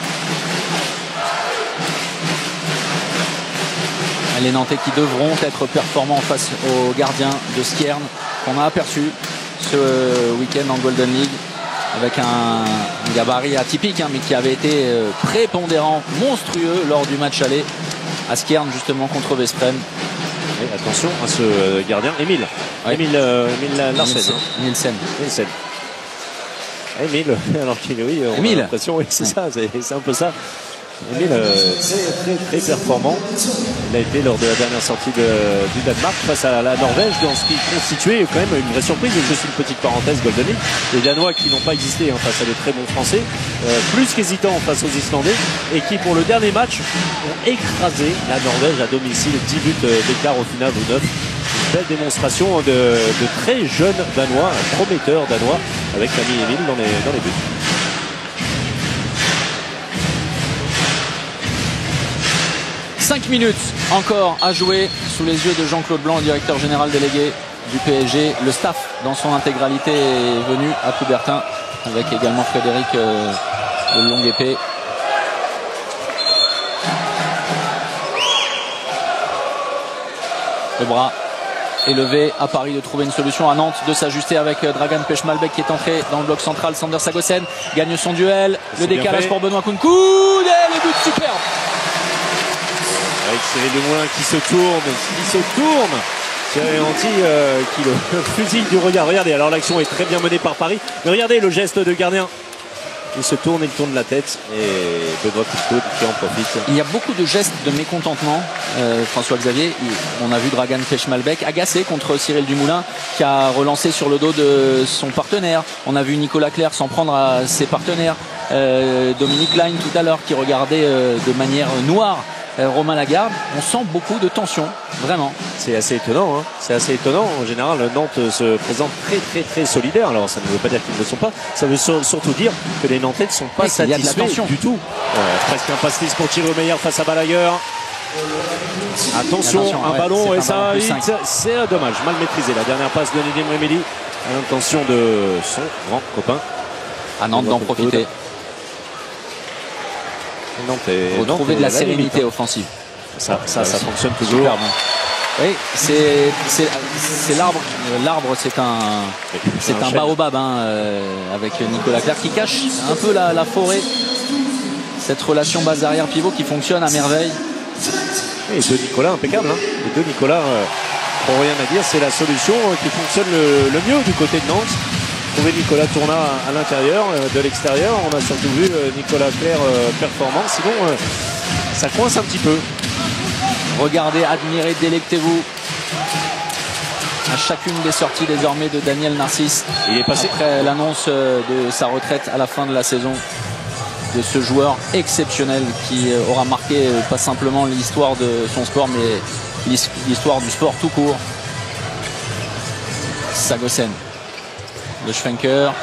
Les Nantais qui devront être performants face aux gardiens de Skjern qu'on a aperçu ce week-end en Golden League avec un, un gabarit atypique hein, mais qui avait été prépondérant, monstrueux lors du match aller à Skjern justement contre Veszprém. Et attention à ce gardien, Emile. Ouais. Emile, euh, Emile Larsen. Nielsen. Nielsen. Emile, alors qu'il oui, on Emile. a l'impression, oui, c'est ça, c'est un peu ça. Emile, euh, très, très, très performant. Il a été lors de la dernière sortie de, du Danemark face à la Norvège dans ce qui constituait quand même une vraie surprise. Et juste une petite parenthèse, Golden League. Les Danois qui n'ont pas existé hein, face à des très bons Français, euh, plus qu'hésitants face aux Islandais et qui pour le dernier match ont écrasé la Norvège à domicile, dix buts d'écart au final ou neuf. Une belle démonstration de, de très jeunes Danois, prometteurs Danois avec l'ami Emile dans les, dans les buts. cinq minutes encore à jouer sous les yeux de Jean-Claude Blanc, directeur général délégué du P S G. Le staff dans son intégralité est venu à Coubertin avec également Frédéric euh, de Longue Épée. Le bras est levé à Paris de trouver une solution, à Nantes de s'ajuster avec Dragan Pechmalbek qui est entré dans le bloc central. Sander Sagosen gagne son duel, le décalage pour Benoît Kounkoud et le but superbe avec Cyril Dumoulin qui se tourne, qui se tourne. Thierry Anti euh, qui le, le fusille du regard. Regardez, alors l'action est très bien menée par Paris. Mais regardez le geste de gardien. Il se tourne, il tourne la tête et Benoît Kounkoud qui en profite. Il y a beaucoup de gestes de mécontentement, euh, François-Xavier. On a vu Dragan Pechmalbek agacé contre Cyril Dumoulin qui a relancé sur le dos de son partenaire. On a vu Nicolas Clerc s'en prendre à ses partenaires. Euh, Dominique Line tout à l'heure qui regardait euh, de manière noire Euh, Romain Lagarde. On sent beaucoup de tension, vraiment. C'est assez étonnant, hein. C'est assez étonnant. En général, Nantes se présente très très très solidaire. Alors ça ne veut pas dire qu'ils ne le sont pas. Ça veut surtout dire que les Nantais ne sont pas satisfaits du tout. Ouais, presque un pastis pour Thierry Omeyer face à Balaguer. Attention, Attention, un ouais, ballon et ça c'est dommage. Mal maîtrisé. La dernière passe de Nedim Remedi à l'intention de son grand copain. À Nantes d'en profiter. Nantais, retrouver de la sérénité limite, offensive. Ça, ça, ça fonctionne toujours. Super, bon. Oui, c'est l'arbre. L'arbre, c'est un, c'est un, un baobab hein, euh, avec Nicolas Clerc qui cache un peu la, la forêt. Cette relation base arrière pivot qui fonctionne à merveille. Et deux Nicolas impeccable. Hein. Les deux Nicolas, euh, pour rien à dire, c'est la solution qui fonctionne le, le mieux du côté de Nantes. Trouver Nicolas Tourna à l'intérieur, de l'extérieur. On a surtout vu Nicolas Clerc performant. Sinon, ça coince un petit peu. Regardez, admirez, délectez-vous à chacune des sorties désormais de Daniel Narcisse. Il est passé après l'annonce de sa retraite à la fin de la saison de ce joueur exceptionnel qui aura marqué pas simplement l'histoire de son sport, mais l'histoire du sport tout court. Sagosen. Le Schwenker.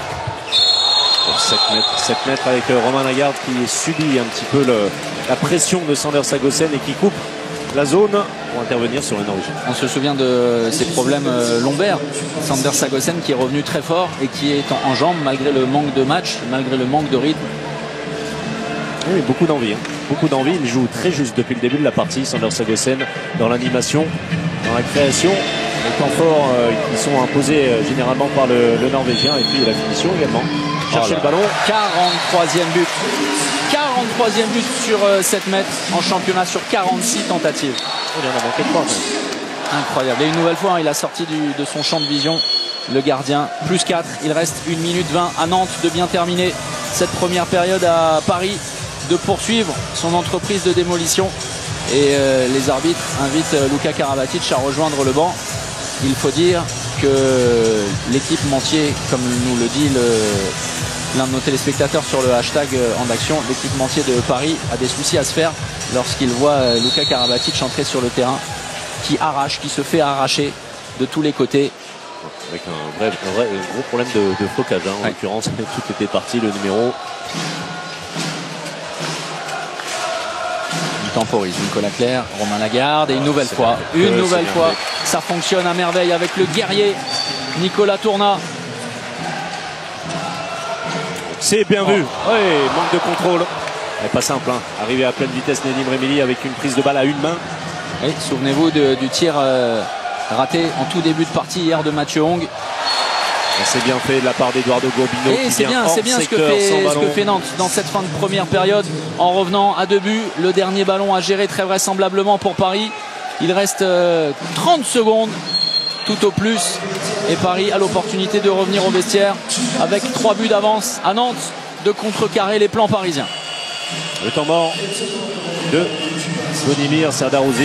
sept mètres avec Romain Lagarde qui subit un petit peu le, la pression de Sander Sagosen et qui coupe la zone pour intervenir sur une origine. On se souvient de ses problèmes lombaires. Sander Sagosen qui est revenu très fort et qui est en, en jambes malgré le manque de match, malgré le manque de rythme. Oui, beaucoup d'envie. Hein. beaucoup d'envie. Il joue très juste depuis le début de la partie. Sander Sagosen dans l'animation, dans la création. Les temps forts euh, qui sont imposés euh, généralement par le, le Norvégien. Et puis la finition également. Chercher oh le ballon. quarante-troisième but. quarante-troisième but sur euh, sept mètres en championnat sur quarante-six tentatives. Il en a manqué trois. Incroyable. Et une nouvelle fois, hein, il a sorti du, de son champ de vision le gardien. Plus quatre. Il reste une minute vingt à Nantes de bien terminer cette première période à Paris, de poursuivre son entreprise de démolition. Et euh, les arbitres invitent euh, Luka Karabatic à rejoindre le banc. Il faut dire que l'équipe Mentier, comme nous le dit l'un de nos téléspectateurs sur le hashtag en action, l'équipe Mentier de Paris a des soucis à se faire lorsqu'il voit euh, Luka Karabatic entrer sur le terrain, qui arrache, qui se fait arracher de tous les côtés. Avec un vrai, un vrai un gros problème de, de flocage, hein, en ouais. l'occurrence, tout était parti, le numéro. Il temporise, Nicolas Clerc, Romain Lagarde, et une nouvelle fois, une nouvelle fois, ça fonctionne à merveille avec le guerrier Nicolas Tourna. C'est bien vu. Oh. Oui, manque de contrôle. Mais pas simple, hein. Arrivé à pleine vitesse Nedim Remili avec une prise de balle à une main. Oui, souvenez-vous du tir euh, raté en tout début de partie hier de Mathieu Hong. C'est bien fait de la part d'Eduardo Gobino. Et c'est bien, c'est bien ce que, fait, ce que fait Nantes dans cette fin de première période en revenant à deux buts. Le dernier ballon à gérer très vraisemblablement pour Paris. Il reste euh, trente secondes tout au plus. Et Paris a l'opportunité de revenir au vestiaire avec trois buts d'avance à Nantes, de contrecarrer les plans parisiens. Le temps mort de Zvonimir Serdaruzic.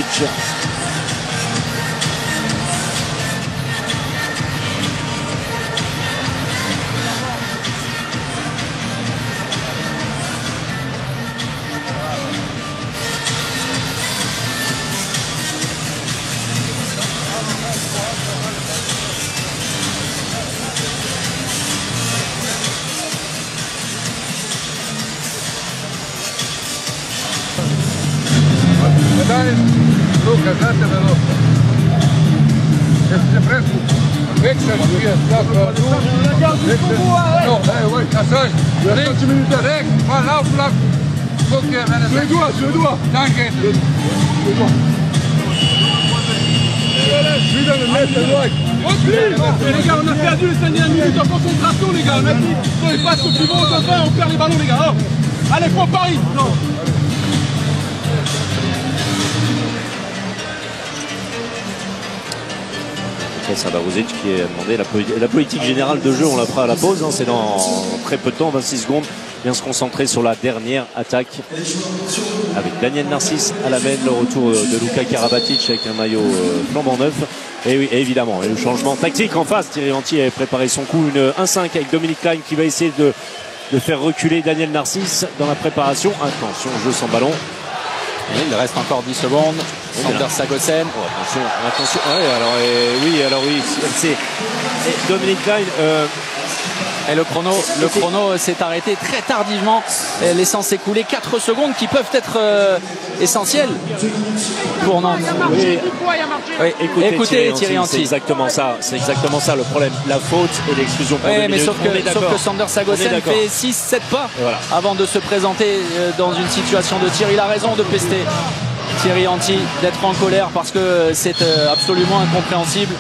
Luka, znate da Luka. Jeste se presku? Vekšar je tako. No, evo, a sad, reći mi da rek, pa lauflak. Koliko je mene? Suedua, Suedua. Danke. Suedua. Suedua le mette, Loïc. Les gars, on a perdu les dernières minutes en concentration, les gars. On a dit, sur les passes suivantes, enfin, on perd les ballons, les gars. Allez, pour Paris. Non. Serdaruzic qui a demandé la, la politique générale de jeu, on la fera à la pause, hein, c'est dans très peu de temps, vingt-six secondes. Bien se concentrer sur la dernière attaque avec Daniel Narcisse à la main, le retour de Luka Karabatic avec un maillot euh, flambant neuf. Et oui, évidemment, et le changement tactique en face. Thierry Anti avait préparé son coup, une un cinq avec Dominique Klein qui va essayer de, de faire reculer Daniel Narcisse dans la préparation. Attention, jeu sans ballon. Et il reste encore dix secondes. Sander Sagosen. Oh, attention, attention. Ouais, alors, et, oui, alors oui, c'est Dominique Klein. Euh, Et le chrono, le chrono s'est arrêté très tardivement, laissant s'écouler quatre secondes qui peuvent être euh, essentielles pour Nantes. Oui. Oui, écoutez, écoutez Thierry Anti. C'est exactement ça, c'est exactement ça le problème. La faute et l'exclusion pour oui, deux mais minutes. sauf que, sauf que Sander Sagosen fait six sept pas voilà. avant de se présenter dans une situation de tir. Il a raison de pester Thierry Anti, d'être en colère parce que c'est absolument incompréhensible.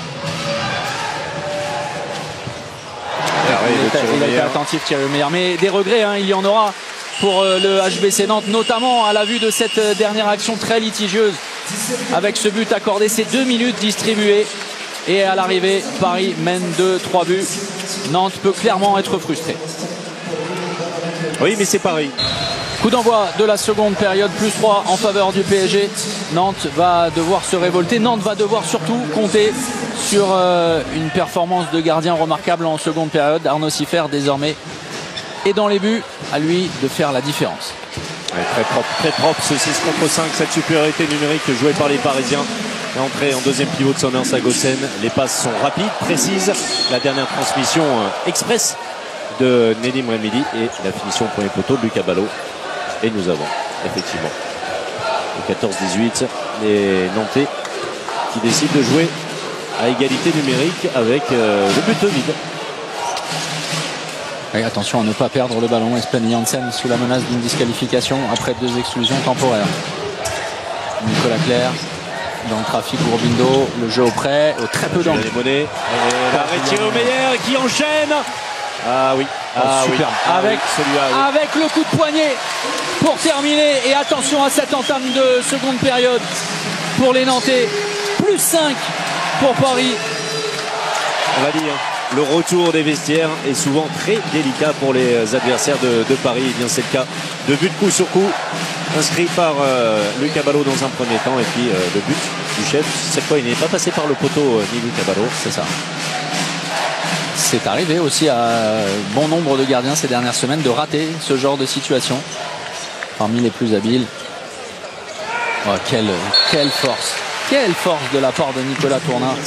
Il, était, il a été attentif Thierry Meyer, mais des regrets hein, il y en aura pour euh, le H B C Nantes, notamment à la vue de cette euh, dernière action très litigieuse avec ce but accordé, ces deux minutes distribuées, et à l'arrivée Paris mène deux trois buts. Nantes peut clairement être frustré. Oui, mais c'est Paris. Coup d'envoi de la seconde période, plus trois en faveur du P S G. Nantes va devoir se révolter. Nantes va devoir surtout compter sur euh, une performance de gardien remarquable en seconde période. Arnaud Siffer désormais est dans les buts, à lui de faire la différence. Ouais, très propre, très propre ce six contre cinq, cette supériorité numérique jouée par les Parisiens. L'entrée en deuxième pivot de Sander Sagosen. Les passes sont rapides, précises. La dernière transmission euh, express de Nedim Remili et la finition au premier poteau de Lucas Ballot. Et nous avons effectivement le quatorze dix-huit les Nantais qui décident de jouer à égalité numérique avec euh, le but vide. Et attention à ne pas perdre le ballon. Espen Janssen sous la menace d'une disqualification après deux exclusions temporaires. Nicolas Clerc dans le trafic. Gourbindo, le jeu auprès, au très peu d'angle. Et l'arrêt tiré au meilleur qui enchaîne. Ah oui, ah, oh, super. Oui. Avec, ah, oui. Oui. avec le coup de poignet pour terminer. Et attention à cette entame de seconde période pour les Nantais. Plus cinq pour Paris. On va dire, le retour des vestiaires est souvent très délicat pour les adversaires de, de Paris. Et bien c'est le cas de but coup sur coup inscrit par euh, Lucas Ballot dans un premier temps, et puis euh, le but du chef. Cette fois il n'est pas passé par le poteau euh, ni Lucas Ballot. C'est ça. C'est arrivé aussi à bon nombre de gardiens ces dernières semaines de rater ce genre de situation. Parmi les plus habiles. Oh, quelle, quelle force. Quelle force de la part de Nicolas Tournat.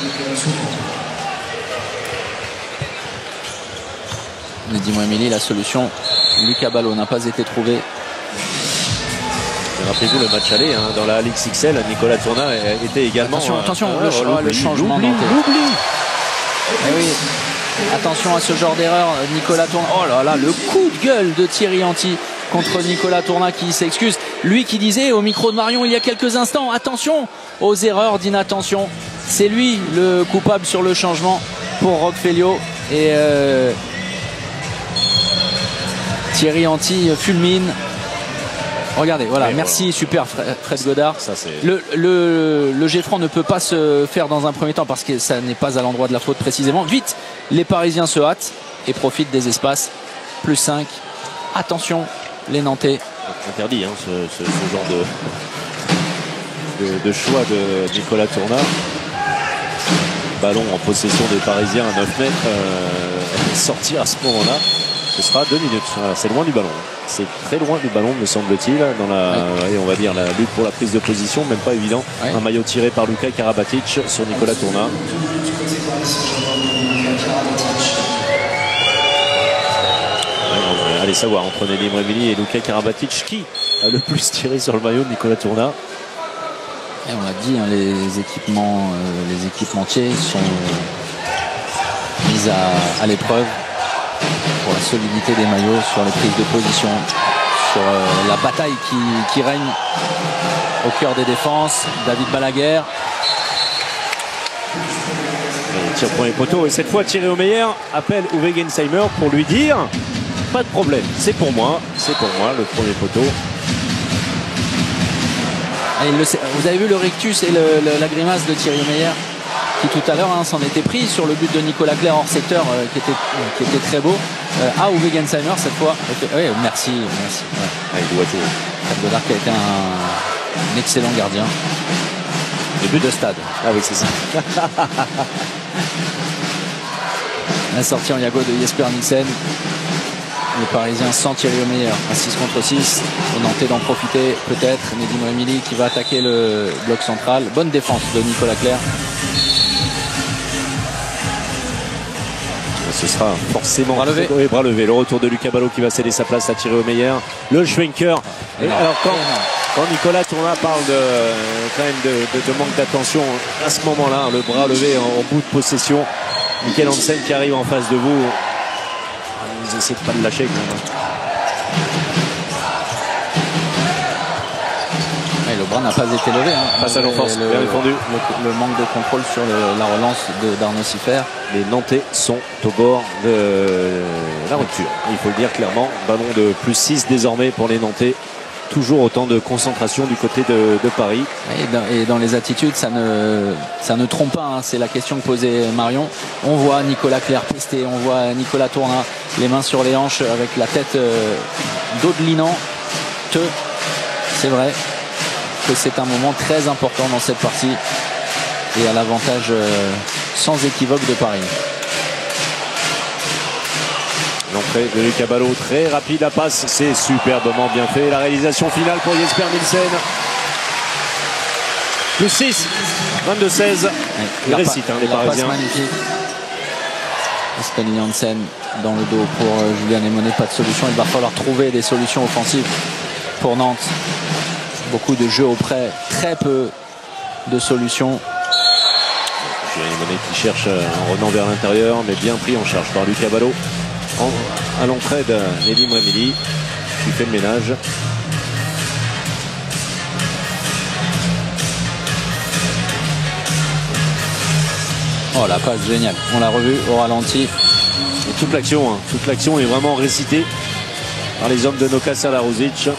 Mehdi Mouemili, la solution. Lucas Ballot n'a pas été trouvé. Rappelez-vous le match aller hein, dans la Ligue X X L, Nicolas Tournat était également. Attention, euh, attention, euh, le, ch le changement l'oubli, l'oubli. Eh oui. Attention à ce genre d'erreur, Nicolas Tournat. Oh là là, le coup de gueule de Thierry Anti contre Nicolas Tournat qui s'excuse. Lui qui disait au micro de Marion il y a quelques instants, attention aux erreurs d'inattention. C'est lui le coupable sur le changement pour Roch Félio. Et euh, Thierry Anti fulmine. Regardez, voilà, oui, merci, voilà. Super Fred Godard. Ça, le, le, le jet franc ne peut pas se faire dans un premier temps parce que ça n'est pas à l'endroit de la faute précisément. Vite, les Parisiens se hâtent et profitent des espaces. Plus cinq. Attention, les Nantais. Interdit hein, ce, ce, ce genre de, de, de choix de Nicolas Tournat. Ballon en possession des Parisiens à neuf mètres. Euh, sortir à ce moment-là. Ce sera deux minutes. Voilà, c'est loin du ballon. C'est très loin du ballon, me semble-t-il, dans la, oui. on va dire la lutte pour la prise de position, même pas évident. Oui. Un maillot tiré par Luka Karabatic sur Nicolas Tournat. Ouais, allez savoir entre Mehdi Mouemili et Luka Karabatic qui a le plus tiré sur le maillot de Nicolas Tournat. Et on l'a dit, hein, les équipements, euh, les équipementiers sont mis à, à l'épreuve. Pour la solidité des maillots, sur les prises de position, sur euh, la bataille qui, qui règne au cœur des défenses. David Balaguer. Il tire premier poteau et cette fois tiré au meilleur. Appelle Uwe Gensheimer pour lui dire pas de problème, c'est pour moi, c'est pour moi le premier poteau. Et le, vous avez vu le rictus et le, le, la grimace de Thierry Meyer qui tout à l'heure hein, s'en était pris sur le but de Nicolas Clerc hors secteur euh, qui, était, euh, qui était très beau. Euh, ah, Uwe Gensheimer cette fois. Okay. Oui, merci. merci. Ouais. Ah, il doit tout. Fred Godard qui a été un, un excellent gardien. Le but de stade. Ah oui, c'est ça. La sortie en Yago de Jesper Nielsen. Les Parisiens sans Thierry Meyer à six contre six. On Nantais d'en profiter peut-être. Mehdi Mouemili qui va attaquer le bloc central. Bonne défense de Nicolas Clerc. Ce sera forcément bras levé. Oui, bras levé. Le retour de Lucas Ballot qui va céder sa place à Thierry Meyer. Le Schwenker. Et non, alors quand, quand Nicolas Tournat parle de, quand même de, de, de manque d'attention à ce moment-là, le bras levé en, en bout de possession. Michael Hansen qui arrive en face de vous. Vous essayez de pas le lâcher quand même. Et le bras n'a pas été levé. Hein. Face à l'enfance, le, bien défendu. Le, le manque de contrôle sur le, la relance d'Arnaud Siffert. Les Nantais sont au bord de la rupture. Il faut le dire clairement. Ballon de plus six désormais pour les Nantais. Toujours autant de concentration du côté de, de Paris. Et dans, et dans les attitudes, ça ne, ça ne trompe pas. Hein. C'est la question que posait Marion. On voit Nicolas Clerc pester, on voit Nicolas Tournat, les mains sur les hanches avec la tête euh, dodelinant. C'est vrai que c'est un moment très important dans cette partie et à l'avantage euh, sans équivoque de Paris. L'entrée de Lucas Ballot, très rapide, la passe, c'est superbement bien fait. La réalisation finale pour Jesper Nielsen. Plus six, vingt-deux seize. Il récite hein, les Parisiens. Magnifique. Espen Janssen dans le dos pour euh, Julien Némonet, pas de solution. Il va falloir trouver des solutions offensives pour Nantes. Beaucoup de jeux auprès, très peu de solutions. Julien Némonet qui cherche en revenant vers l'intérieur, mais bien pris en charge par Lucas Ballot. en, à l'entrée de Nedim Remili qui fait le ménage. Oh la passe géniale, on l'a revu au ralenti. Et toute l'action, hein, toute l'action est vraiment récitée par les hommes de Noka Salaruzic.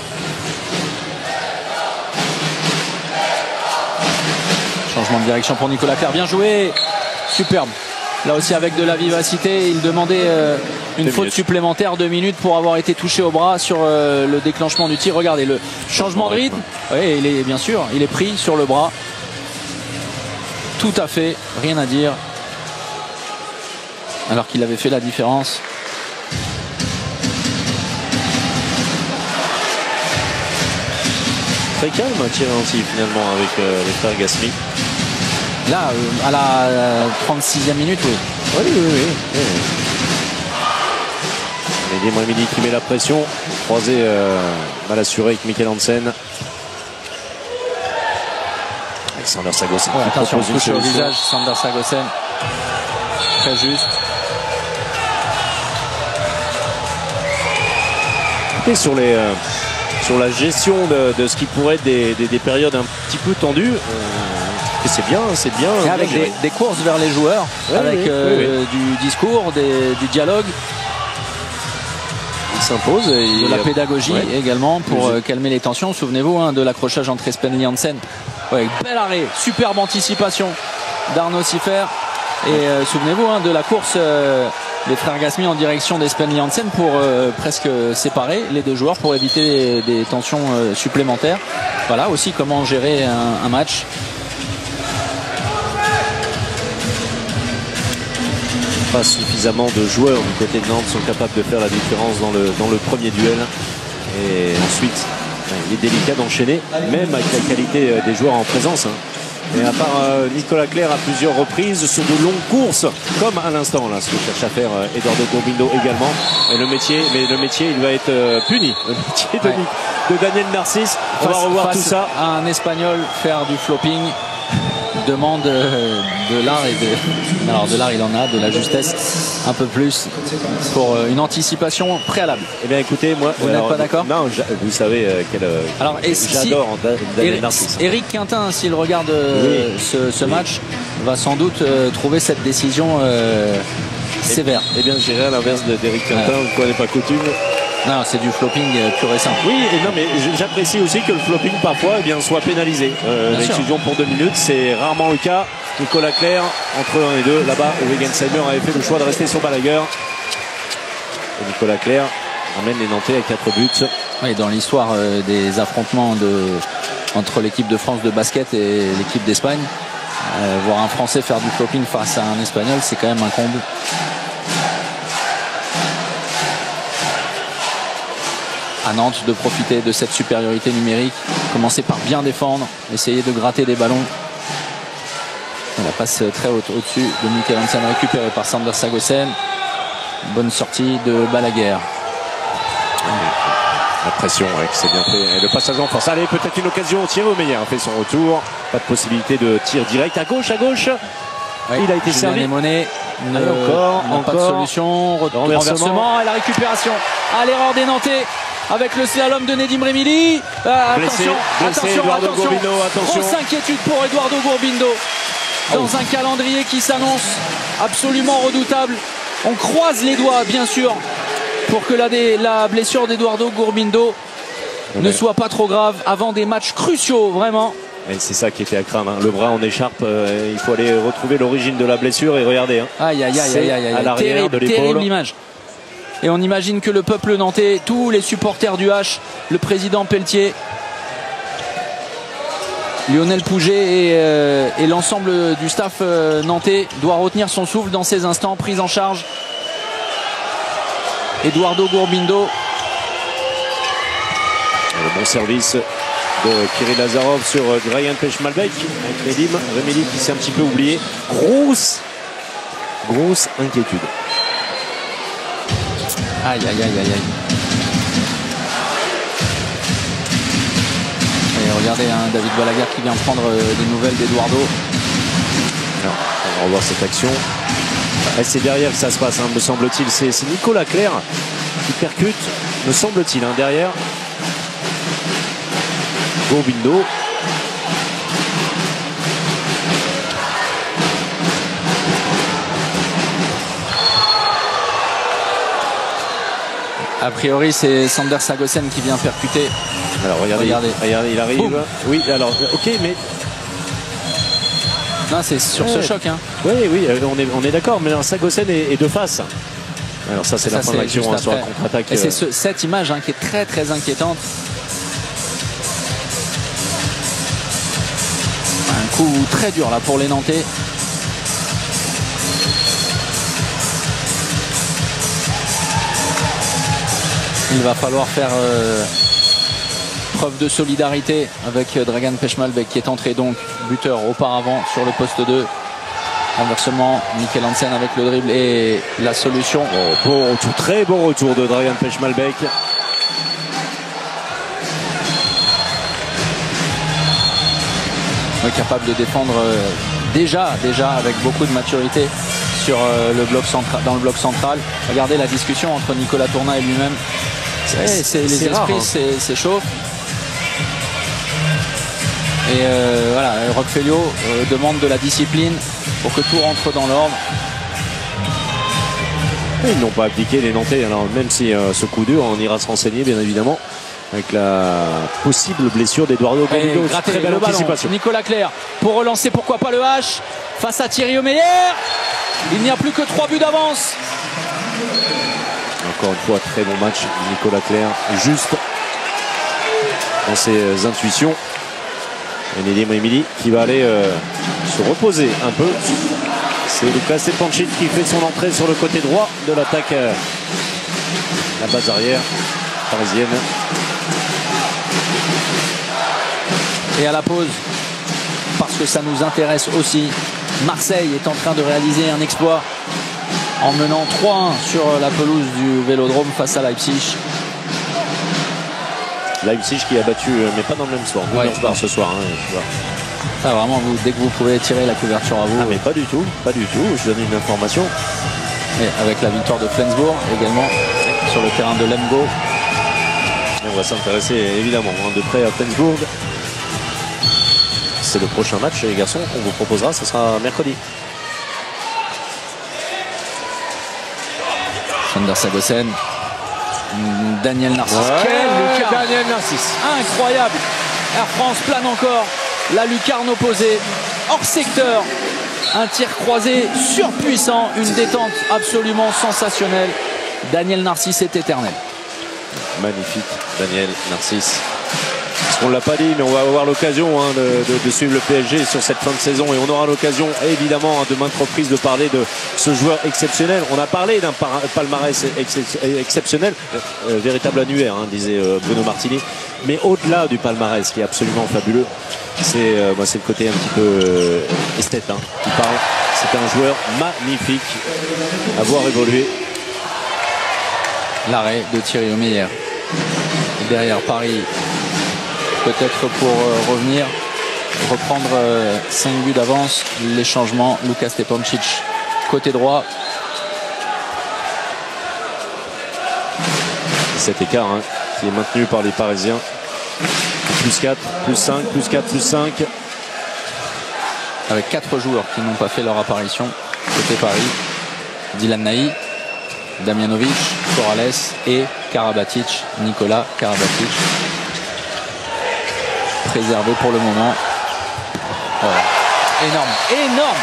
Changement de direction pour Nicolas Clerc, bien joué, superbe. Là aussi avec de la vivacité, il demandait euh, une deux faute minutes. supplémentaire, deux minutes pour avoir été touché au bras sur euh, le déclenchement du tir. Regardez le changement de rythme. Oui, il est bien sûr, il est pris sur le bras. Tout à fait, rien à dire. Alors qu'il avait fait la différence. Très calme, tiré ainsi finalement avec euh, les frères Gasmi. Là, euh, à la euh, trente-sixième minute, oui. Oui, oui, oui. oui. Nedim Remili qui met la pression. Croisé euh, mal assuré avec Mikkel Hansen. Alexander Sagosen Ouais, qui attention, propose une touche au solution. visage, Sander Sagosen. Très juste. Et sur, les, euh, sur la gestion de, de ce qui pourrait être des, des, des périodes un petit peu tendues, euh, c'est bien, c'est bien. Et avec des, des courses vers les joueurs, Oui, avec oui, euh, oui, du discours, des, du dialogue, Il s'impose. de la pédagogie Ouais. également pour Oui. euh, calmer les tensions. Souvenez-vous hein, de l'accrochage entre Espenli et Hansen. Ouais, bel arrêt, superbe anticipation d'Arnaud Siffer. Et euh, souvenez-vous hein, de la course euh, des frères Gasmi en direction d'Espenli Hansen pour euh, presque séparer les deux joueurs pour éviter des, des tensions euh, supplémentaires. Voilà aussi comment gérer un, un match. Pas suffisamment de joueurs du côté de Nantes sont capables de faire la différence dans le, dans le premier duel. Et ensuite, il est délicat d'enchaîner, même avec la qualité des joueurs en présence. Hein. Et à part euh, Nicolas Clerc à plusieurs reprises sur de longues courses, comme à l'instant, là, ce que cherche à faire euh, Eduardo Gurbindo également. Et le métier, mais le métier, il va être euh, puni. Le métier de, Ouais. de Daniel Narcisse. On va Face- revoir face tout ça. à un Espagnol faire du flopping demande euh, de l'art et de alors de l'art il en a, de la justesse un peu plus pour euh, une anticipation préalable. Eh bien, écoutez, moi, Vous n'êtes pas d'accord? Non, j'a- vous savez euh, quel, euh, Alors, et si- j'adore Da- Daniel Eric, Narcisse. Eric Quintin, s'il regarde euh, Oui. ce, ce Oui. match, va sans doute euh, trouver cette décision euh, sévère. Eh bien, j'irai à l'inverse de- d'Eric Quintin, Ouais. quoi n'est pas coutume. Non, c'est du flopping euh, pur et simple. Oui, et non, mais j- j'apprécie aussi que le flopping parfois eh bien, soit pénalisé. Euh, Bien sûr. L'exclusion pour deux minutes, c'est rarement le cas. Nicolas Clerc, entre un et deux, là-bas, Wegensheimer avait fait le choix de rester sur Balaguer. Et Nicolas Clerc emmène les Nantais à quatre buts. Oui, dans l'histoire euh, des affrontements de, entre l'équipe de France de basket et l'équipe d'Espagne, euh, voir un Français faire du flopping face à un Espagnol, c'est quand même un comble. À Nantes de profiter de cette supériorité numérique, commencer par bien défendre, essayer de gratter des ballons. La passe très haute au-dessus de Mikkel Hansen, récupéré par Sander Sagosen. Bonne sortie de Balaguer. La pression, ouais, c'est bien fait. Et le passage en force. Allez, peut-être une occasion. Thierry Omeyer a fait son retour. Pas de possibilité de tir direct. À gauche, à gauche. Ouais, Il a été Julien servi. Némonet ne- Allez, encore, n'a pas de encore. solution. Re- Le renversement. renversement et la récupération. À l'erreur des Nantais avec le slalom de Nedim Remili. Ah, Blessé, attention, blessé, attention, Eduardo attention. Gurbindo, attention. Grosse inquiétude pour Eduardo Gurbindo dans Oh. un calendrier qui s'annonce absolument redoutable. On croise les doigts, bien sûr, pour que la, dé- la blessure d'Eduardo Gurbindo ne Ouais. soit pas trop grave avant des matchs cruciaux, vraiment. Et c'est ça qui était à craindre. Hein. Le bras en écharpe, euh, il faut aller retrouver l'origine de la blessure et regardez. Hein. Aïe aïe aïe C'est aïe aïe, aïe. à l'arrière Terrible, de l'épaule. terrible image. Et on imagine que le peuple nantais, tous les supporters du H, le président Pelletier, Lionel Pouget et, euh, et l'ensemble du staff euh, nantais doit retenir son souffle dans ces instants. Prise en charge. Eduardo Gurbindo. Et le bon service de Kirill Lazarov sur euh, Grayan Pechmalbek avec Nedim Remili qui s'est un petit peu oublié. Grosse, grosse inquiétude. Aïe aïe aïe aïe aïe. Et regardez hein, David Balaguer qui vient prendre euh, des nouvelles d'Eduardo. Alors, on va revoir cette action. Et c'est derrière que ça se passe, hein, me semble-t-il. C'est Nicolas Clerc qui percute, me semble-t-il, hein, derrière. Gourbindo. A priori, c'est Sander Sagosen qui vient percuter. Alors regardez, regardez, regardez il arrive. Boum. Oui, alors ok, mais non, c'est sur ouais. ce choc. Hein. Oui, oui, on est, on est d'accord. Mais Sagosen est, est de face. Alors ça, c'est la fin de l'action hein, sur la contre-attaque. Et c'est ce, cette image hein, qui est très très inquiétante. Un coup très dur là pour les Nantais. Il va falloir faire euh, preuve de solidarité avec Dragan Pechmalbek qui est entré donc buteur auparavant sur le poste deux. Inversement, Mikkel Hansen avec le dribble et la solution. Oh, bon retour, très bon retour de Dragan Pechmalbek. Capable de défendre euh, déjà, déjà avec beaucoup de maturité sur euh, le bloc central, dans le bloc central. Regardez la discussion entre Nicolas Tourna et lui-même. C'est les esprits, hein. C'est chaud. Et euh, voilà, Roch Feliot euh, demande de la discipline pour que tout rentre dans l'ordre. Ils n'ont pas appliqué les Nantais, alors même si euh, ce coup dur, on ira se renseigner bien évidemment avec la possible blessure d'Eduardo Gourbindo. Très belle anticipation. Nicolas Clerc pour relancer, pourquoi pas le H face à Thierry Omeyer. Il n'y a plus que trois buts d'avance. Encore une fois, très bon match Nicolas Clerc, juste dans ses intuitions. Et Nelly Moemidi qui va aller euh, se reposer un peu. C'est Lucas Stepancic qui fait son entrée sur le côté droit de l'attaque. Euh, la base arrière parisienne. Et à la pause, parce que ça nous intéresse aussi, Marseille est en train de réaliser un exploit en menant trois un sur la pelouse du Vélodrome face à Leipzig. Leipzig qui a battu, mais pas dans le même sport, ouais, sport ce soir. Hein, ça vraiment, vous, dès que vous pouvez tirer la couverture à vous. Ah, mais pas du tout, pas du tout. Je donne une information. Et avec la victoire de Flensburg également sur le terrain de Lemgo. Et on va s'intéresser évidemment hein, de près à Flensburg. C'est le prochain match, les garçons, qu'on vous proposera. Ce sera mercredi. Sander Sagosen. Daniel Narcisse. Ouais, Quel lucarne. Daniel Narcisse. Incroyable. Air France plane encore. La lucarne opposée. Hors secteur. Un tir croisé surpuissant. Une détente absolument sensationnelle. Daniel Narcisse est éternel. Magnifique, Daniel Narcisse. On ne l'a pas dit, mais on va avoir l'occasion hein, de, de, de suivre le P S G sur cette fin de saison. Et on aura l'occasion, évidemment, hein, de maintes reprises de parler de ce joueur exceptionnel. On a parlé d'un palmarès ex exceptionnel, euh, véritable annuaire, hein, disait euh, Bruno Martini. Mais au-delà du palmarès, qui est absolument fabuleux, c'est euh, bah, le côté un petit peu euh, esthète hein, qui parle. C'est un joueur magnifique à voir évoluer. L'arrêt de Thierry Omeyer. Derrière Paris. Peut-être pour euh, revenir, reprendre euh, cinq buts d'avance. Les changements, Lucas Stepancic côté droit. Cet écart hein, qui est maintenu par les Parisiens. Plus quatre, plus cinq, plus quatre, plus cinq. Avec quatre joueurs qui n'ont pas fait leur apparition côté Paris. Dylan Naï, Damjanovic, Corrales et Karabatic, Nicolas Karabatic. Préservé pour le moment. Voilà. Énorme, énorme.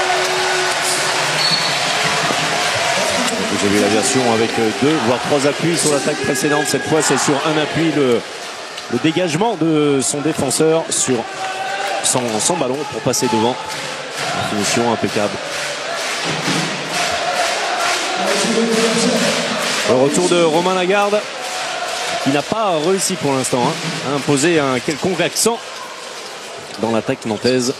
J'ai vu la version avec deux, voire trois appuis sur l'attaque précédente. Cette fois, c'est sur un appui, le, le dégagement de son défenseur sur son, son ballon pour passer devant. Finition impeccable. Le retour de Romain Lagarde, qui n'a pas réussi pour l'instant hein, à imposer un quelconque accent dans l'attaque nantaise.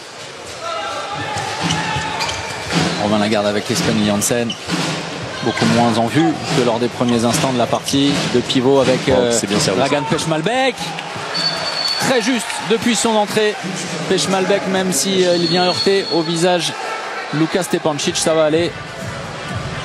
Romain Lagarde avec l'Espagnol Janssen, beaucoup moins en vue que lors des premiers instants de la partie. De pivot avec euh, oh, Dragan Pechmalbek. Très juste depuis son entrée. Pechmalbek, même s'il si, euh, vient heurter au visage Lucas Stepancic, ça va aller.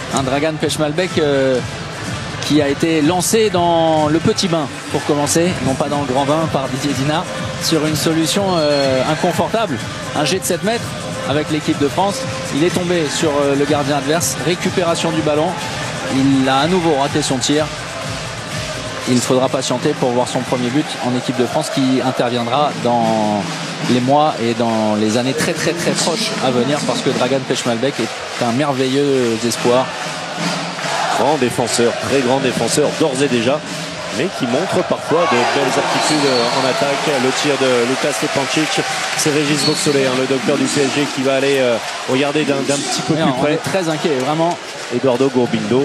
Un Dragan Pechmalbek euh, qui a été lancé dans le petit bain pour commencer, non pas dans le grand bain par Didier Dinard, sur une solution euh, inconfortable. Un jet de sept mètres avec l'équipe de France. Il est tombé sur euh, le gardien adverse. Récupération du ballon. Il a à nouveau raté son tir. Il faudra patienter pour voir son premier but en équipe de France qui interviendra dans les mois et dans les années très très très proches à venir, parce que Dragan Pechmalbek est un merveilleux espoir. Grand défenseur, très grand défenseur d'ores et déjà, mais qui montre parfois de belles aptitudes en attaque. Le tir de Luka Stepancic, c'est Régis Vauxolet, hein, le docteur du P S G, qui va aller euh, regarder d'un petit peu Mais plus on près. est très inquiet, vraiment. Eduardo Gourbindo.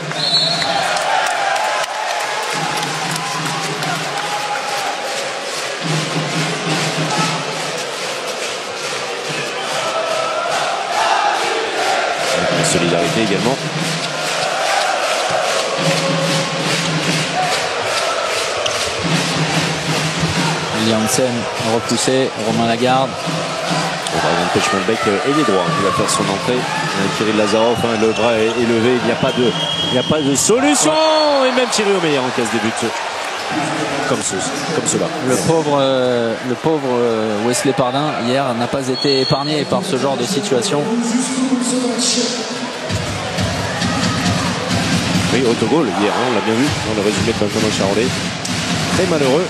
La solidarité également. Janssen repoussé, Romain Lagarde. Dragan Pechmalbek et les droits, il va faire son entrée. Kirill Lazarov, hein, le bras est élevé, il n'y a pas de, il n'y a pas de solution. Et même Thierry Omeyer en casse des buts. Comme, ce, comme cela. Le pauvre, euh, le pauvre euh, Wesley Pardin hier n'a pas été épargné par ce genre de situation. Oui, autogol hier, hein, on l'a bien vu dans le résumé de Benjamin Charolais. Très malheureux.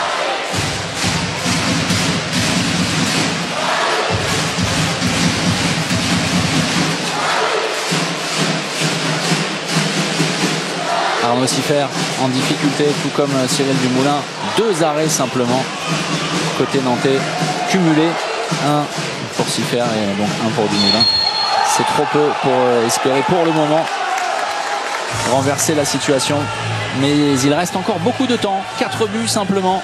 Arnaud Siffert en difficulté, tout comme Cyril Dumoulin. Deux arrêts simplement côté nantais, cumulés. Un pour Siffert et donc un pour Dumoulin. C'est trop peu pour espérer pour le moment renverser la situation. Mais il reste encore beaucoup de temps. Quatre buts simplement.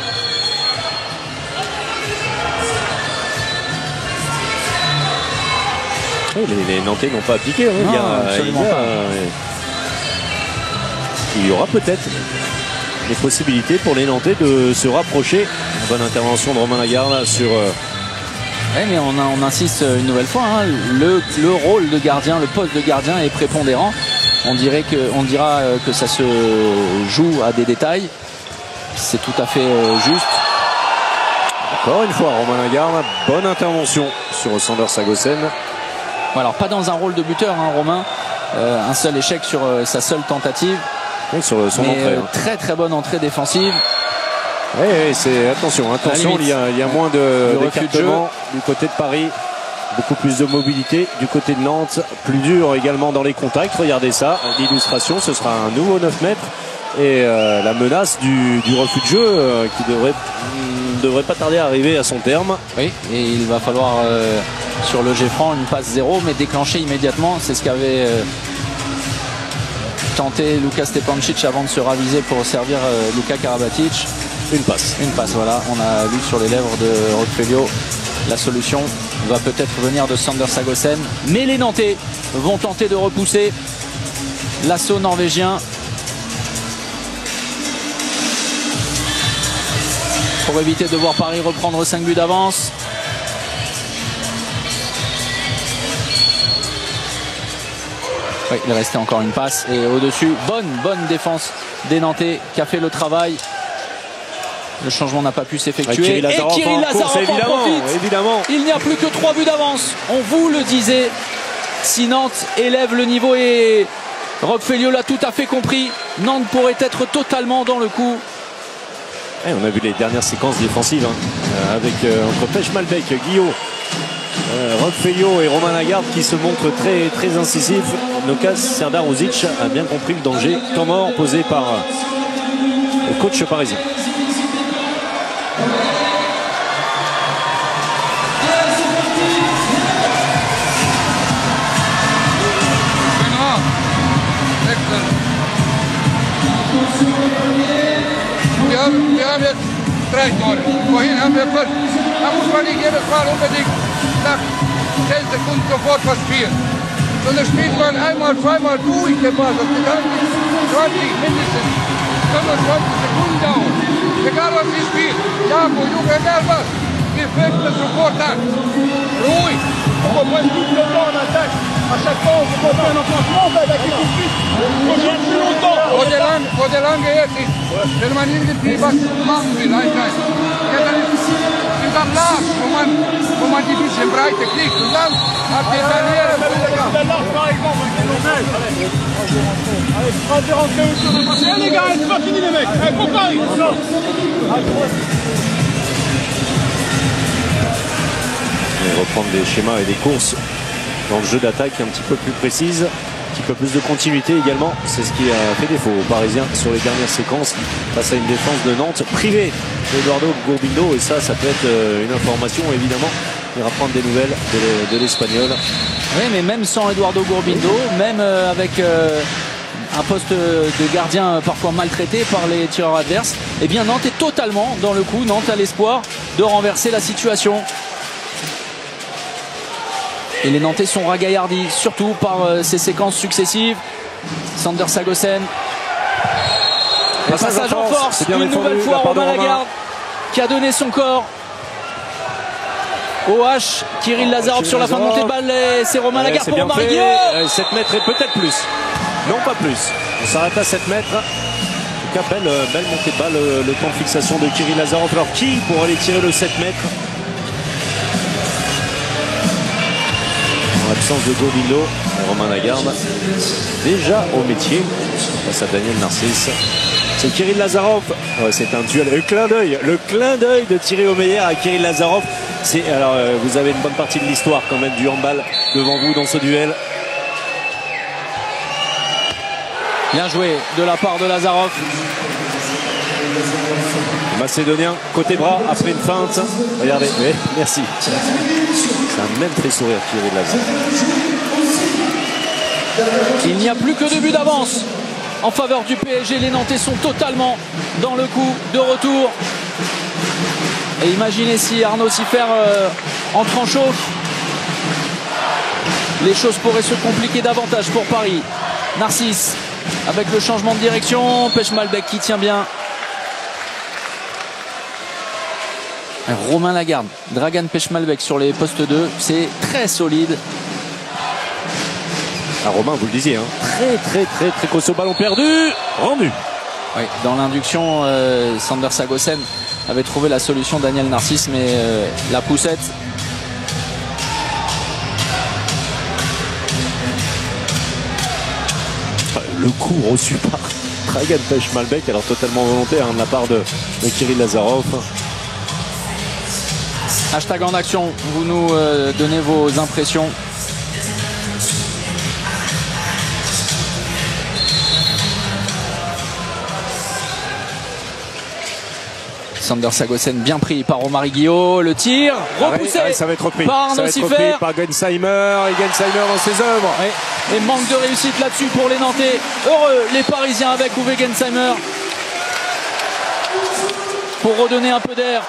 Oui, les, les Nantais n'ont pas appliqué. Hein. Non, il y a, absolument il y a, pas. euh, il y aura peut-être des possibilités pour les Nantais de se rapprocher. Bonne intervention de Romain Lagarde sur... Euh... Oui, mais on, a, on insiste une nouvelle fois, hein, le, le rôle de gardien, le poste de gardien est prépondérant. On, dirait que, on dira que ça se joue à des détails. C'est tout à fait juste. Encore une fois, Romain Lagarde, bonne intervention sur Sander Sagosen. Alors pas dans un rôle de buteur, hein, Romain. Euh, un seul échec sur euh, sa seule tentative. Oui, sur son mais, entrée. Euh, hein. Très très bonne entrée défensive. Oui, oui, c'est attention, attention. Il y a, il y a moins de d'écartement du côté de Paris. Beaucoup plus de mobilité du côté de Nantes, plus dur également dans les contacts. Regardez ça, l'illustration, ce sera un nouveau neuf mètres et euh, la menace du, du refus de jeu euh, qui devrait ne devrait pas tarder à arriver à son terme. Oui, et il va falloir euh, sur le G-Franc une passe zéro, mais déclencher immédiatement. C'est ce qu'avait euh, tenté Luka Stepancic avant de se raviser pour servir euh, Luka Karabatic. Une passe. Une passe, voilà. On a lu sur les lèvres de Rodfelio. La solution va peut-être venir de Sander Sagosen, mais les Nantais vont tenter de repousser l'assaut norvégien pour éviter de voir Paris reprendre cinq buts d'avance. Oui, il restait encore une passe et au-dessus, bonne, bonne défense des Nantais qui a fait le travail. Le changement n'a pas pu s'effectuer. Et Kirill Lazarov en profite. Évidemment. Il n'y a plus que trois buts d'avance. On vous le disait. Si Nantes élève le niveau, et Rob Fellio l'a tout à fait compris, Nantes pourrait être totalement dans le coup. Et on a vu les dernières séquences défensives hein, avec euh, entre Pechmalbek, Guillot, euh, Rob Fellio et Romain Lagarde qui se montrent très, très incisifs. Nokas Serdar-Uzic a bien compris le danger. Temps mort posé par euh, le coach parisien. Wir haben jetzt drei Tore. Vorhin haben wir fünf. Da muss man nicht jedes Mal unbedingt nach zehn Sekunden sofort verspielen. Sondern spielt man einmal, zweimal durch den Ball. Das kann zwanzig, mindestens fünfundzwanzig Sekunden dauern. Egal was sie spielt. Jago, Junge, egal was. Wir fängt das sofort an. Ruhig. Pourquoi pas une double blanc en attaque? À chaque fois, on fait un enclenchement, on va attaquer tout de suite. On joue plus longtemps. Podelang, Podelang eerst. Helemaal niet de drie was lang wil uitgaan. Ja, dan is het dan laag. Comment, comment die doet zijn breed techniek. En dan heb je dan weer. Par exemple, avec les longs neiges. Allez, tu vas te rentrer au sur le passé. Eh les gars, c'est pas fini les mecs. Allez, pour Paris. Et reprendre des schémas et des courses dans le jeu d'attaque un petit peu plus précise, un petit peu plus de continuité également. C'est ce qui a fait défaut aux Parisiens sur les dernières séquences face à une défense de Nantes privée d'Eduardo Gurbindo. Et ça, ça peut être une information évidemment. Il va prendre des nouvelles de l'Espagnol. Oui, mais même sans Eduardo Gurbindo, même avec euh, un poste de gardien parfois maltraité par les tireurs adverses, eh bien Nantes est totalement dans le coup. Nantes a l'espoir de renverser la situation. Et les Nantais sont ragaillardis, surtout par euh, ces séquences successives. Sander Sagosen. Passage, passage en force, force une nouvelle fois Romain Lagarde qui a donné son corps. O H, Kirill Lazarov sur la fin de montée de balle. C'est Romain Lagarde pour Romain Guillot. sept mètres et peut-être plus. Non, pas plus. On s'arrête à sept mètres. En tout cas, belle, belle montée de balle. Le, le temps de fixation de Kirill Lazarov. Alors qui pour aller tirer le sept mètres? Absence de Gurbindo, Romain Lagarde déjà au métier face à Daniel Narcisse. C'est Kirill Lazarov. Ouais, c'est un duel. Le clin d'œil, le clin d'œil de Thierry Omeyer à Kirill Lazarov. C'est alors euh, vous avez une bonne partie de l'histoire quand même du handball devant vous dans ce duel. Bien joué de la part de Lazarov. Macédonien côté bras après une feinte. Regardez, oui, merci. C'est un même très sourire Kirill Lazarov. Il n'y a plus que deux buts d'avance en faveur du P S G. Les Nantais sont totalement dans le coup de retour. Et imaginez si Arnaud Siffer euh, entre en chauffe. Les choses pourraient se compliquer davantage pour Paris. Narcisse avec le changement de direction. Pechmalbek qui tient bien. Romain Lagarde, Dragan Pechmalbek sur les postes deux, c'est très solide. Ah, Romain, vous le disiez, hein. très très très très costaud, ballon perdu, rendu. Oui, dans l'induction, euh, Sander Sagosen avait trouvé la solution, Daniel Narcisse, mais euh, la poussette. Le coup reçu par Dragan Pechmalbek, alors totalement volontaire hein, de la part de, de Kirill Lazarov. Hashtag en action, vous nous euh, donnez vos impressions. Sander Sagosen bien pris par Romary Guillot. Le tir repoussé ah ouais, ça va être repris. par Arnaud Siffer. Par Gensheimer. Et Gensheimer dans ses œuvres. Ouais. Et manque de réussite là-dessus pour les Nantais. Heureux les Parisiens avec Uwe Gensheimer pour redonner un peu d'air.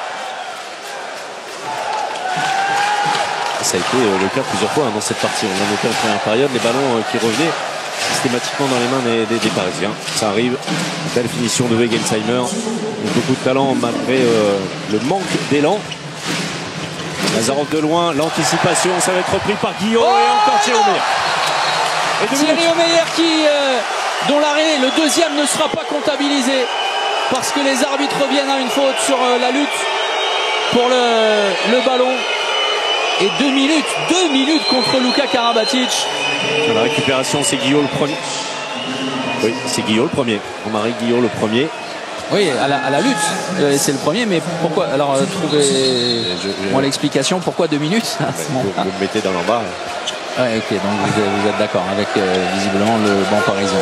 Ça a été le cas plusieurs fois hein, dans cette partie. On a noté en première période les ballons euh, qui revenaient systématiquement dans les mains des, des, des Parisiens. Ça arrive. Belle finition de Gensheimer. Beaucoup de talent malgré euh, le manque d'élan. Lazarov de loin, l'anticipation, ça va être repris par Guillot oh et encore Thierry Omeyer. Thierry Omeyer qui, euh, dont l'arrêt, le deuxième ne sera pas comptabilisé parce que les arbitres reviennent à une faute sur euh, la lutte pour le, le ballon. Et deux minutes, deux minutes contre Luka Karabatic. La récupération, c'est Guillot le premier. Oui, c'est Guillot le premier. Romary Guillot le premier. Oui, à la, à la lutte, euh, c'est le premier, mais pourquoi? Alors, euh, trouvez-moi l'explication, pourquoi deux minutes à ce vous, vous me mettez dans l'embarras. Ouais, ok, donc vous, vous êtes d'accord avec euh, visiblement le banc parisien.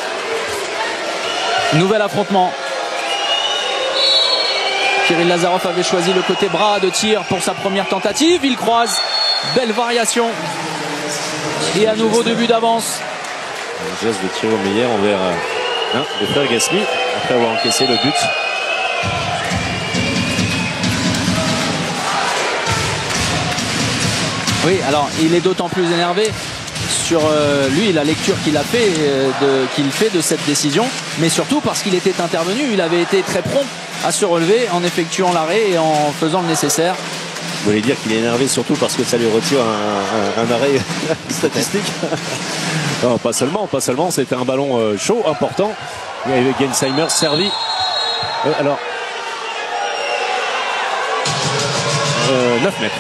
Nouvel affrontement. Kirill Lazarov avait choisi le côté bras de tir pour sa première tentative. Il croise, belle variation. Et à nouveau deux buts d'avance. Un geste de Thierry Omeyer envers euh, hein, de Fer Gasly après avoir encaissé le but. Oui, alors il est d'autant plus énervé sur euh, lui, la lecture qu'il a fait, euh, de, qu'il fait de cette décision, mais surtout parce qu'il était intervenu, il avait été très prompt à se relever en effectuant l'arrêt et en faisant le nécessaire. Vous voulez dire qu'il est énervé surtout parce que ça lui retire un, un, un arrêt statistique? Non, pas seulement, pas seulement. C'était un ballon euh, chaud, important. Il y avait Gensheimer servi. Euh, alors, euh, neuf mètres.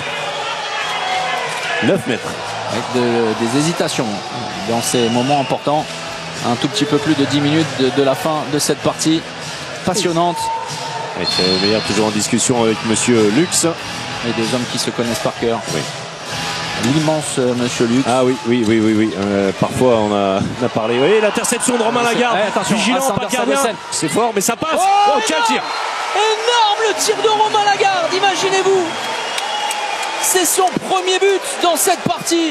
neuf mètres. Avec de, des hésitations dans ces moments importants. Un tout petit peu plus de dix minutes de, de la fin de cette partie passionnante. Et Meyer toujours en discussion avec Monsieur Lux. Et des hommes qui se connaissent par cœur. Oui. L'immense euh, Monsieur Lux. Ah oui, oui, oui, oui, oui. Euh, parfois on a, on a parlé. Oui, l'interception de Romain Lagarde. Eh, attention, vigilant, pas de gardien. C'est fort, mais ça passe. Oh, oh quel tir! Énorme le tir de Romain Lagarde, imaginez-vous. C'est son premier but dans cette partie.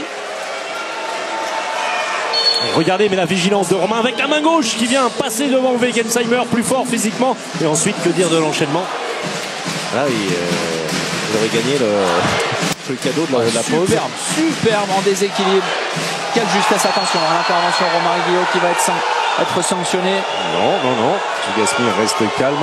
Et regardez, mais la vigilance de Romain avec la main gauche qui vient passer devant Gensheimer, plus fort physiquement. Et ensuite, que dire de l'enchaînement? Là, il, euh, il aurait gagné le, le cadeau de la, de la pause. Superbe, superbe en déséquilibre. Quelle justesse, attention à l'intervention de Romain Guillot qui va être, san être sanctionné. Non, non, non. Gasmi reste calme.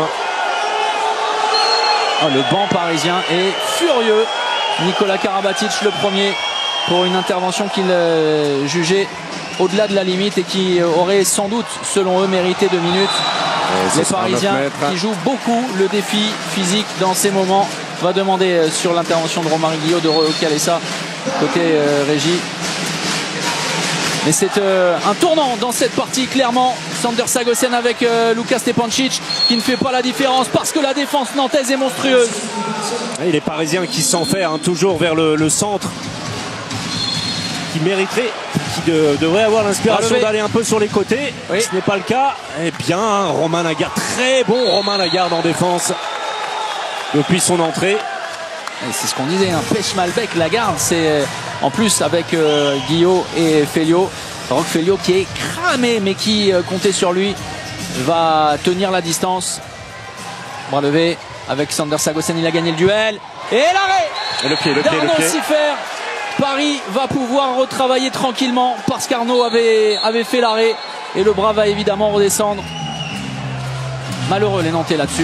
Oh, le banc parisien est furieux. Nicolas Karabatic le premier pour une intervention qu'il euh, jugeait au-delà de la limite et qui aurait sans doute, selon eux, mérité deux minutes. Les Parisiens qui jouent beaucoup le défi physique dans ces moments. On va demander euh, sur l'intervention de Romain Guillot de recaler ça côté euh, régie. Mais c'est euh, un tournant dans cette partie, clairement. Sander Sagosen avec euh, Luka Stepancic qui ne fait pas la différence parce que la défense nantaise est monstrueuse. Et les Parisiens qui s'en fait hein, toujours vers le, le centre, qui mériterait, qui de, devrait avoir l'inspiration d'aller un peu sur les côtés. Oui. Ce n'est pas le cas. Eh bien, hein, Romain Lagarde, très bon Romain Lagarde en défense depuis son entrée. C'est ce qu'on disait, hein. Pêche Malbec, Lagarde, c'est en plus avec euh, Guillot et Félio. Roch Félio qui est cramé mais qui euh, comptait sur lui, va tenir la distance. Bras levé avec Sander Sagosen, il a gagné le duel. Et l'arrêt le pied, le pied, le pied. Siffer. Paris va pouvoir retravailler tranquillement parce qu'Arnaud avait, avait fait l'arrêt. Et le bras va évidemment redescendre. Malheureux les Nantais là-dessus.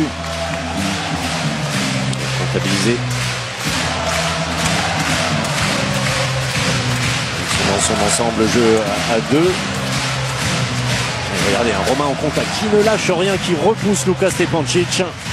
Comptabilisé. Dans son ensemble, jeu à deux. Et regardez, un Romain en contact qui ne lâche rien, qui repousse Luka Stepancic.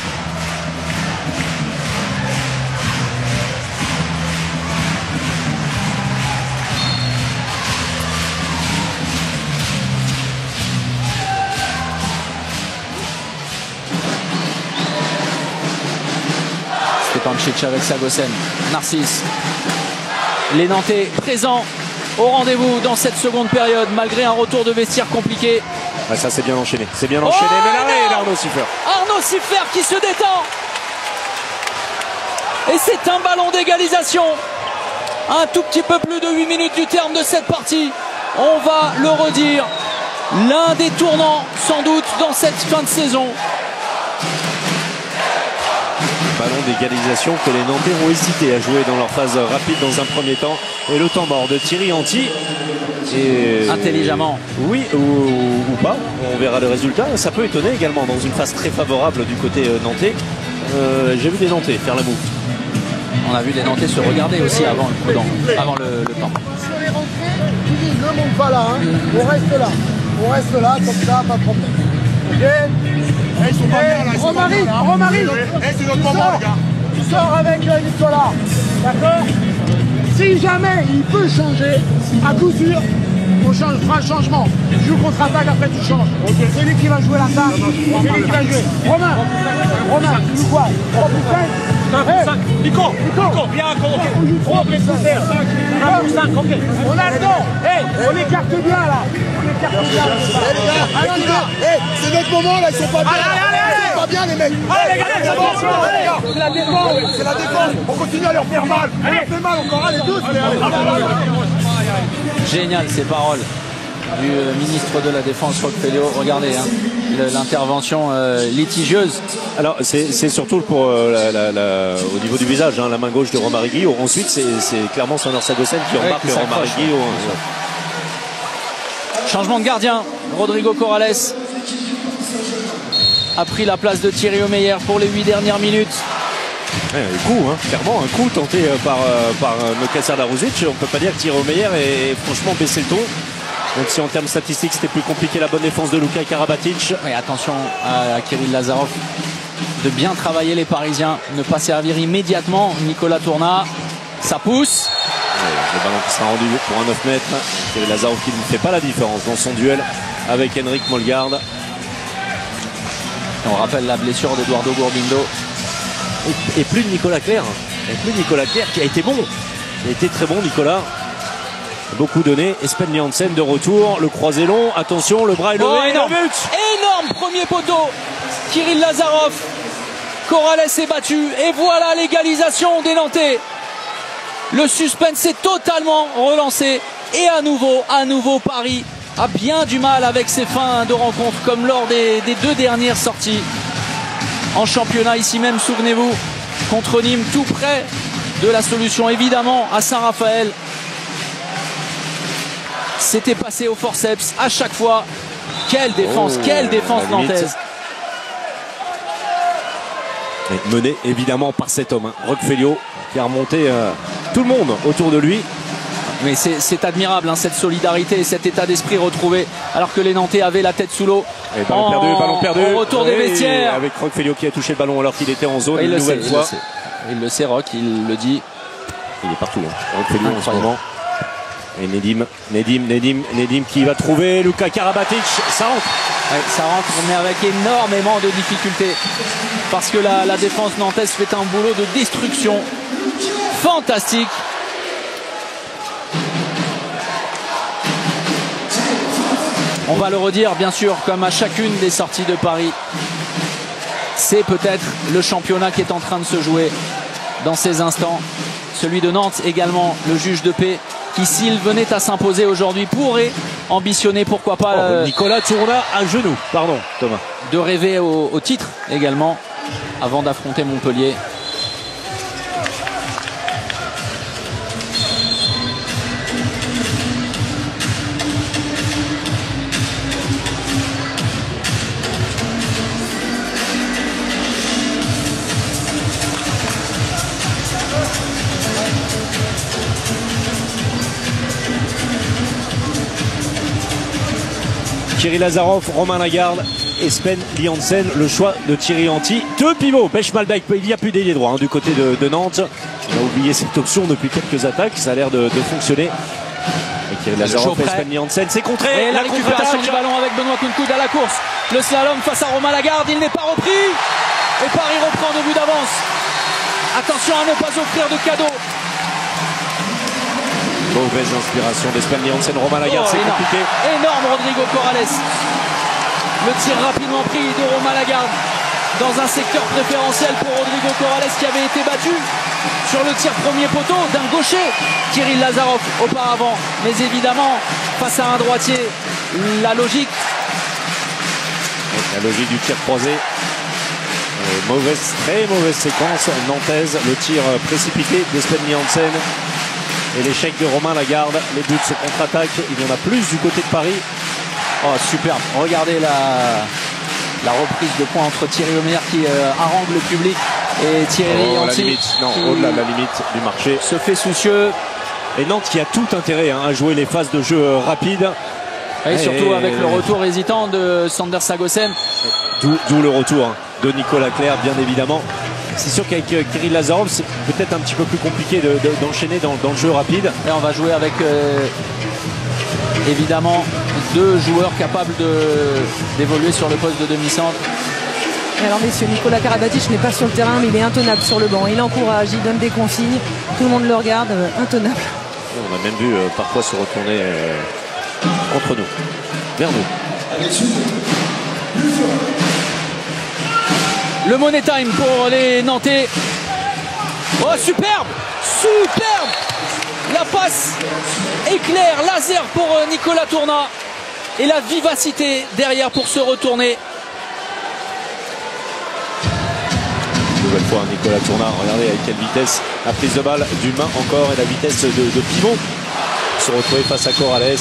Stepancic avec Sagosen. Narcisse. Les Nantais présents au rendez-vous dans cette seconde période malgré un retour de vestiaire compliqué. Ah, ça c'est bien enchaîné, c'est bien enchaîné, oh, mais l'arrêt d'Arnaud Siffer. Arnaud Siffer qui se détend. Et c'est un ballon d'égalisation. Un tout petit peu plus de huit minutes du terme de cette partie. On va le redire. L'un des tournants sans doute dans cette fin de saison. Ballon d'égalisation que les Nantais ont hésité à jouer dans leur phase rapide dans un premier temps. Et le temps mort de Thierry Anti. Et intelligemment. Oui, ou, ou pas. On verra le résultat. Ça peut étonner également dans une phase très favorable du côté nantais. Euh, J'ai vu des Nantais faire la moue. On a vu les Nantais se regarder aussi avant le coup d'envoi, avant le, le temps. Si on est rentré, tu dis ne monte pas là. Hein. On reste là. On reste là, comme ça, pas de problème. Ok. Eh, ils sont pas bien là, ils sont pas bien là. Romary, eh, c'est notre moment les gars. Tu sors avec euh, Nicolas, d'accord? Si jamais il peut changer, à coup sûr, on change, fera le changement. Tu joues contre-attaque, après tu changes. Okay. C'est lui qui va jouer l'attaque, c'est lui qui va jouer. Romain, Romain, tu joues quoi? trois plus cinq? Nico, Nico, bien, ok. On joue trois plus cinq. un pour cinq, ok. On a le temps. Hey, on écarte bien là. On écarte bien. Eh les gars, allez les gars, hey, c'est notre moment là, ils sont pas bien. Allez, allez, allez. Ils sont pas bien les mecs. Allez les gars, c'est bon, c'est la défense. C'est la défense. On continue à leur faire mal. Allez, on fait mal encore, allez tous. Allez, allez, allez. Génial ces paroles du ministre de la Défense Roch Félio. Regardez hein, l'intervention euh, litigieuse. Alors c'est surtout pour euh, la, la, la, au niveau du visage, hein, la main gauche de Romain Guillot. Ensuite c'est clairement Sander Sagosen qui ouais, remarque Romain Guillot. Hein. Changement de gardien. Rodrigo Corrales a pris la place de Thierry Omeyer pour les huit dernières minutes. Ouais, un coup, hein, clairement, un coup tenté par, par Nokasar Daruzic. On ne peut pas dire que Thierry Omeyer ait franchement baissé le ton. Même si en termes statistiques c'était plus compliqué, la bonne défense de Luka Karabatic. Oui, attention à Kirill Lazarov de bien travailler les Parisiens, ne pas servir immédiatement Nicolas Tourna. Ça pousse. Ouais, le ballon qui sera rendu pour un neuf mètres. Kirill Lazarov qui ne fait pas la différence dans son duel avec Henrik Molgaard. On rappelle la blessure d'Eduardo Gurbindo. Et, et plus de Nicolas Clerc. Et plus de Nicolas Clerc qui a été bon. Il a été très bon, Nicolas. Beaucoup donné. Espen Janssen de retour. Le croisé long. Attention, le bras est levé. Oh, énorme. Le but. Énorme premier poteau. Kirill Lazarov. Corrales est battu. Et voilà l'égalisation des Nantais. Le suspense est totalement relancé. Et à nouveau, à nouveau, Paris a bien du mal avec ses fins de rencontre, comme lors des, des deux dernières sorties en championnat. Ici même, souvenez-vous, contre Nîmes, tout près de la solution, évidemment, à Saint-Raphaël. C'était passé au forceps à chaque fois. Quelle défense, oh, quelle défense nantaise. Et mené évidemment par cet homme, hein, Roch Feliot, qui a remonté euh, tout le monde autour de lui. Mais c'est admirable, hein, cette solidarité et cet état d'esprit retrouvé, alors que les Nantais avaient la tête sous l'eau. Ballon perdu, ballon perdu. Au retour des vestiaires. Avec Roch Feliot qui a touché le ballon alors qu'il était en zone une une nouvelle sait, fois. Il le sait, Roch, il le dit. Il est partout, hein, Roch Feliot en ce moment. Et Nedim, Nedim, Nedim, Nedim qui va trouver Luka Karabatic. Ça rentre. Ouais, ça rentre, mais avec énormément de difficultés. Parce que la, la défense nantaise fait un boulot de destruction fantastique. On va le redire, bien sûr, comme à chacune des sorties de Paris. C'est peut-être le championnat qui est en train de se jouer dans ces instants. Celui de Nantes également, le juge de paix, qui s'il venait à s'imposer aujourd'hui pourrait ambitionner, pourquoi pas, oh, euh, Nicolas Tourna à genoux, pardon Thomas, de rêver au, au titre également avant d'affronter Montpellier. Kirill Lazarov, Romain Lagarde, Espen Janssen, le choix de Thierry Anti. Deux pivots, Bech Malbec, il n'y a plus d'ailier droit hein, du côté de, de Nantes. On a oublié cette option depuis quelques attaques, ça a l'air de, de fonctionner. Et Kirill Lazarov, Espen Janssen, c'est contré. Et la récupération du ballon avec Benoît Kounkoud à la course. Le slalom face à Romain Lagarde, il n'est pas repris. Et Paris reprend deux buts d'avance. Attention à ne pas offrir de cadeaux. Mauvaise inspiration d'Espen Janssen, Romain Lagarde, oh, c'est compliqué. Énorme Rodrigo Corrales. Le tir rapidement pris de Romain Lagarde dans un secteur préférentiel pour Rodrigo Corrales qui avait été battu sur le tir premier poteau d'un gaucher, Kirill Lazarov auparavant. Mais évidemment, face à un droitier, la logique. La logique du tir croisé. Euh, mauvaise, très mauvaise séquence nantaise. Le tir précipité d'Espen Janssen. Et l'échec de Romain Lagarde, les buts se contre-attaquent, il y en a plus du côté de Paris. Oh superbe, regardez la, la reprise de points entre Thierry Omeyer qui euh, harangue le public et Thierry oh, Anti non, au-delà de la limite du marché. Se fait soucieux. Et Nantes qui a tout intérêt hein, à jouer les phases de jeu euh, rapides. Et, et surtout et... avec le retour hésitant de Sander Sagosen. D'où le retour hein, de Nicolas Clerc bien évidemment. C'est sûr qu'avec Kirill Lazarov, c'est peut-être un petit peu plus compliqué d'enchaîner de, de, dans, dans le jeu rapide. Et on va jouer avec euh, évidemment deux joueurs capables d'évoluer sur le poste de demi-centre. Alors messieurs, Nicolas Karabatic n'est pas sur le terrain, mais il est intenable sur le banc. Il encourage, il donne des consignes. Tout le monde le regarde, euh, intenable. On a même vu euh, parfois se retourner euh, contre nous, vers nous. Le money time pour les Nantais. Oh superbe, superbe. La passe éclair, laser pour Nicolas Tourna. Et la vivacité derrière pour se retourner. Une nouvelle fois Nicolas Tourna, regardez avec quelle vitesse la prise de balle d'une main encore et la vitesse de, de pivot. Se retrouver face à Corrales.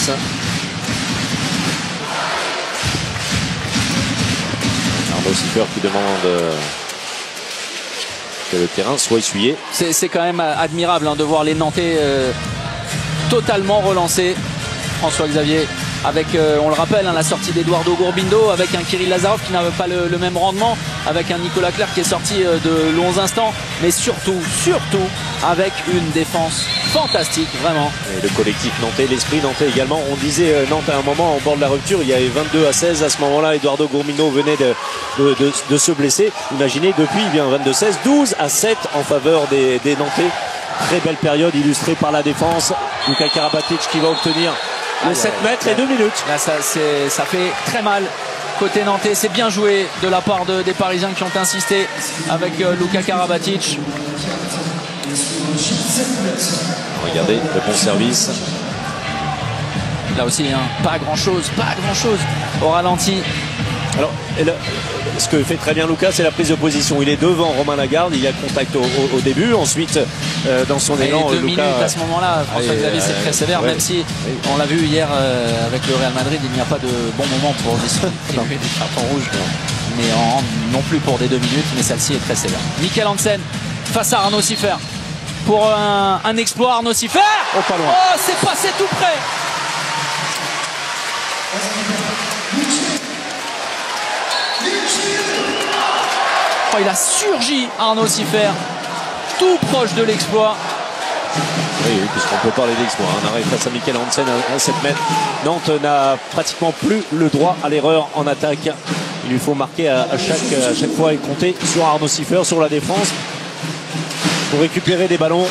Arnaud Siffer qui demande que le terrain soit essuyé. C'est quand même admirable hein, de voir les Nantais euh, totalement relancés. François-Xavier, avec, euh, on le rappelle, hein, la sortie d'Eduardo Gourbindo, avec un Kirill Lazarov qui n'avait pas le, le même rendement, avec un Nicolas Clerc qui est sorti euh, de longs instants, mais surtout, surtout, avec une défense fantastique, vraiment. Et le collectif nantais, l'esprit nantais également. On disait euh, Nantes à un moment, en bord de la rupture, il y avait vingt-deux à seize à ce moment-là. Eduardo Gourbindo venait de, de, de, de se blesser. Imaginez, depuis, bien vingt-deux à seize, douze à sept en faveur des, des Nantais. Très belle période illustrée par la défense. Luka Karabatic qui va obtenir le sept mètres et deux minutes. Là, ça, ça fait très mal côté nantais. C'est bien joué de la part de, des Parisiens qui ont insisté avec euh, Luka Karabatic. Regardez le bon service. Là aussi, hein, pas grand-chose, pas grand-chose au ralenti. Alors, et le, ce que fait très bien Lucas, c'est la prise de position. Il est devant Romain Lagarde, il y a contact au, au, au début. Ensuite, euh, dans son élan, deux Lucas, minutes à ce moment-là, François-Xavier, c'est très sévère, ouais, même si oui. on l'a vu hier euh, avec le Real Madrid, il n'y a pas de bon moment pour distribuer des cartons rouges, mais en, non plus pour des deux minutes, mais celle-ci est très sévère. Michael Hansen face à Arnaud Siffer pour un, un exploit. Arnaud Siffer, oh, pas loin. Oh, c'est passé tout près. Oh, il a surgi Arnaud Siffer, tout proche de l'exploit. Oui, oui, puisqu'on peut parler d'exploit. Un arrêt face à Michael Hansen à sept mètres. Nantes n'a pratiquement plus le droit à l'erreur en attaque. Il lui faut marquer à, à, chaque, à chaque fois et compter sur Arnaud Siffer, sur la défense, pour récupérer des ballons.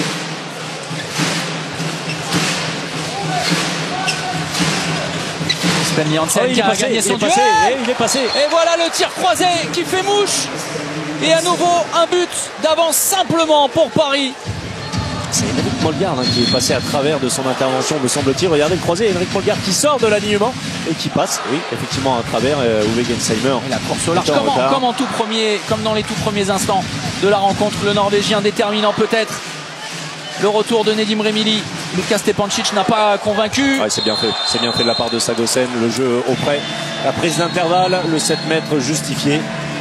Spenny Hansen oh, qui a passé, gagné son duel. Et il est passé. Et voilà le tir croisé qui fait mouche. Et à nouveau un but d'avance simplement pour Paris. C'est Henrik Molgaard hein, qui est passé à travers de son intervention, me semble-t-il. Regardez le croisé, Henrik Molgaard qui sort de l'alignement et qui passe, oui, effectivement à travers euh, Uwe Gensheimer. Et la course au large, comme, en, comme, en tout premier, comme dans les tout premiers instants de la rencontre, le Norvégien déterminant peut-être. Le retour de Nedim Remili, Luka Stepancic n'a pas convaincu. Ouais, c'est bien fait, c'est bien fait de la part de Sagosen, le jeu auprès. La prise d'intervalle, le sept mètres justifié.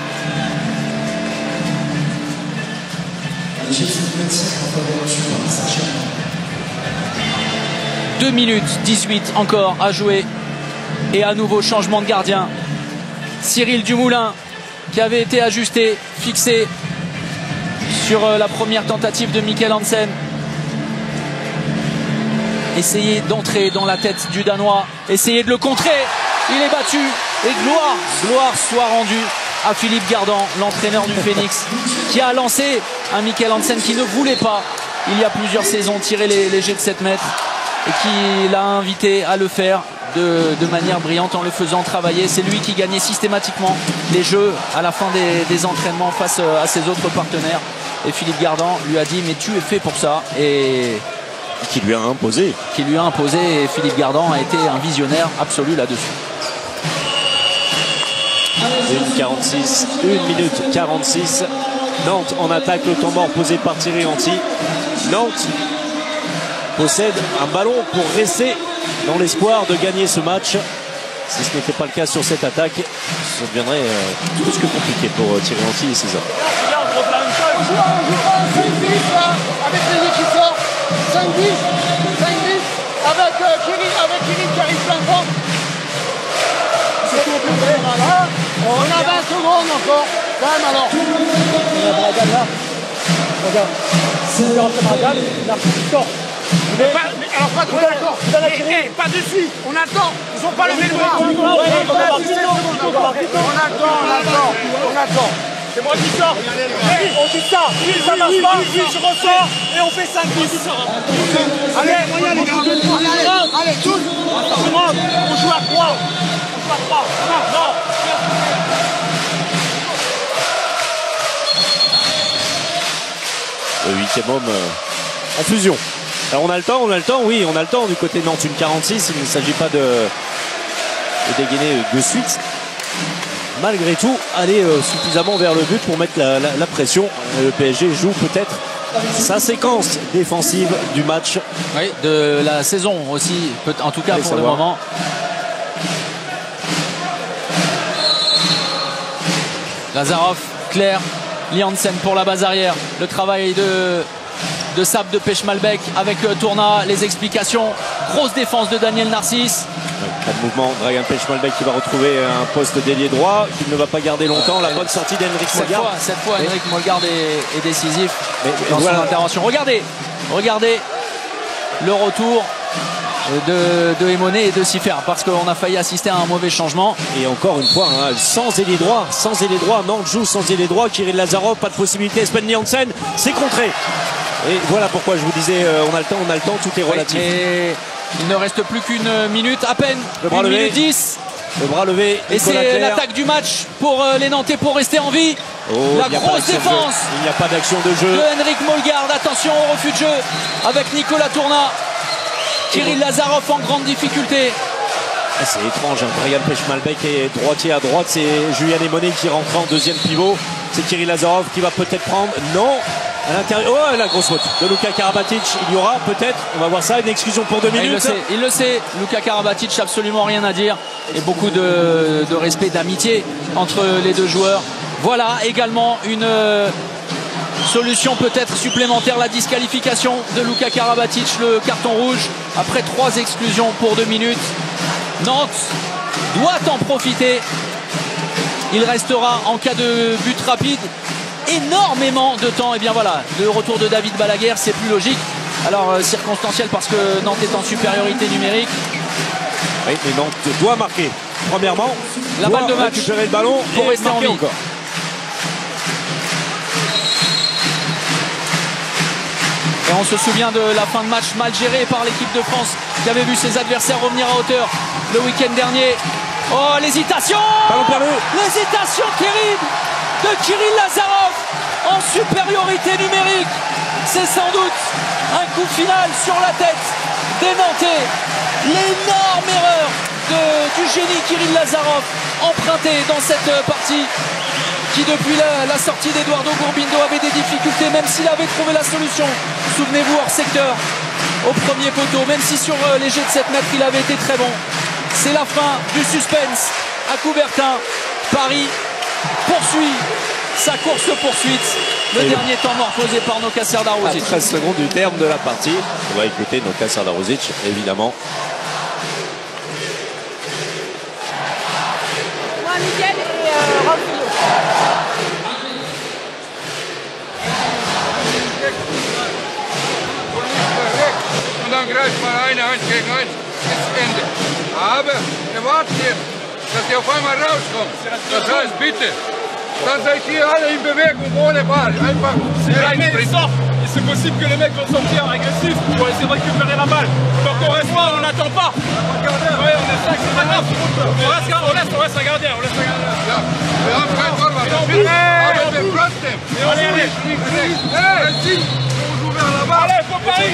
deux minutes dix-huit encore à jouer. Et à nouveau changement de gardien. Cyril Dumoulin qui avait été ajusté, fixé sur la première tentative de Michael Hansen. Essayer d'entrer dans la tête du Danois, essayer de le contrer. Il est battu et gloire, gloire soit rendue à Philippe Gardan, l'entraîneur du Phoenix, qui a lancé un Michael Hansen qui ne voulait pas, il y a plusieurs saisons, tirer les, les jets de sept mètres et qui l'a invité à le faire de, de manière brillante en le faisant travailler. C'est lui qui gagnait systématiquement les jeux à la fin des, des entraînements face à ses autres partenaires. Et Philippe Gardan lui a dit mais tu es fait pour ça. Et qui lui a imposé. Qui lui a imposé et Philippe Gardan a été un visionnaire absolu là-dessus. une quarante-six, une minute quarante-six. Nantes en attaque, le temps mort posé par Thierry Anti. Nantes possède un ballon pour rester dans l'espoir de gagner ce match. Si ce n'était pas le cas sur cette attaque, ça deviendrait euh, plus que compliqué pour euh, Thierry Anti et ses hommes. Avec les qui sort, cinq dix, cinq dix, avec Kirill, avec Kirill qui arrive plein fond. Voilà. On a vingt secondes encore. Quand même alors. On a Bragan là. Regarde. C'est le Bragan. Là, il sort. Mais pas, mais alors pas tout d'accord. Eh, pas de suite. On attend. Ils ont pas levé le bras. On attend, on attend, on attend. C'est moi qui sors. Hey, on dit ça. Oui, ça marche oui, pas. Oui, oui, je ressors et on fait cinq dix. Allez, moyen les gars. Allez, allez, allez, tous. On joue à trois. On joue à trois. Non, non. Le huitième homme euh, en fusion. Alors on a le temps, on a le temps, oui, on a le temps du côté de Nantes, une quarante-six. Il ne s'agit pas de, de dégainer de suite. Malgré tout, aller euh, suffisamment vers le but pour mettre la, la, la pression. Le P S G joue peut-être sa séquence défensive du match. Oui, de la saison aussi, peut, en tout cas Allez pour savoir. le moment. Lazarov, Clerc, Liansen pour la base arrière. Le travail de, de Sab de Pechmalbek avec euh, Tourna. Les explications. Grosse défense de Daniel Narcisse. Pas de mouvement. Dragan Pechmalbek qui va retrouver un poste d'ailier droit, qu'il ne va pas garder longtemps. La bonne sortie d'Henrik Molgaard. Cette fois, Mais... Henrik Molgaard est, est décisif Mais, dans voilà. son intervention. Regardez, regardez le retour de, de Emoné et de Sifer, parce qu'on a failli assister à un mauvais changement. Et encore une fois, hein, sans ailier droit, sans ailier droit, Nantes joue sans ailier droit. Kirill Lazarov, pas de possibilité. Espen Liansen, c'est contré. Et voilà pourquoi je vous disais, euh, on a le temps, on a le temps, tout est relatif. Oui, mais il ne reste plus qu'une minute à peine. Le bras une levé. minute dix. Le bras levé. Et c'est l'attaque du match pour euh, les Nantais pour rester en vie. Oh, la grosse défense. De il n'y a pas d'action de jeu. De Henrik Molgaard. Attention au refus de jeu avec Nicolas Tourna. Kirill Lazarov en grande difficulté. Ah, c'est étrange, hein. Dragan Pechmalbek est droitier à droite. C'est Julien Emoné qui rentre en deuxième pivot. C'est Kirill Lazarov qui va peut-être prendre. Non. À l'intérieur. Oh, la grosse faute de Luka Karabatic. Il y aura peut-être, on va voir ça, une exclusion pour deux minutes. Il le sait, il le sait. Luka Karabatic, absolument rien à dire. Et beaucoup de, de respect, d'amitié entre les deux joueurs. Voilà également une euh, solution peut-être supplémentaire, la disqualification de Luka Karabatic, le carton rouge, après trois exclusions pour deux minutes. Nantes doit en profiter. Il restera en cas de but rapide énormément de temps. Et bien voilà, le retour de David Balaguer, c'est plus logique. Alors euh, circonstanciel parce que Nantes est en supériorité numérique. Oui, mais Nantes doit marquer. Premièrement, la balle de match récupérer le ballon pour rester en vie. Encore. Et on se souvient de la fin de match mal gérée par l'équipe de France qui avait vu ses adversaires revenir à hauteur le week-end dernier. Oh, l'hésitation! Ballon perdu! L'hésitation terrible de Kirill Lazarov en supériorité numérique. C'est sans doute un coup final sur la tête des Nantais. L'énorme erreur de, du génie Kirill Lazarov emprunté dans cette partie, qui depuis la, la sortie d'Eduardo Gurbindo avait des difficultés, même s'il avait trouvé la solution. Souvenez-vous, hors secteur, au premier poteau, même si sur euh, les jets de sept mètres il avait été très bon. C'est la fin du suspense à Coubertin. Paris poursuit sa course-poursuite. Le Et dernier temps mort posé par Noka Serdarovic. À treize secondes du terme de la partie. On va écouter Noka Serdarovic, évidemment. Moi, Miguel et euh, Raoul. Und dann greift man eine Hand gegen eins bis Ende. Aber erwartet ihr, dass ihr auf einmal rauskommt. Das heißt, bitte, dann seid ihr alle in Bewegung ohne Ball. Einfach reinspringen. C'est possible que les mecs vont sortir agressifs pour essayer de récupérer la balle. Donc on reste pas, on n'attend pas. Ouais, on est cinq, c'est pas grave. On reste, on laisse, on laisse un gardien, on laisse un gardien. Ja, wir haben keinen Torwart. Aber wir trotzdem. Allez, allez. Allez, Allez, faut Paris.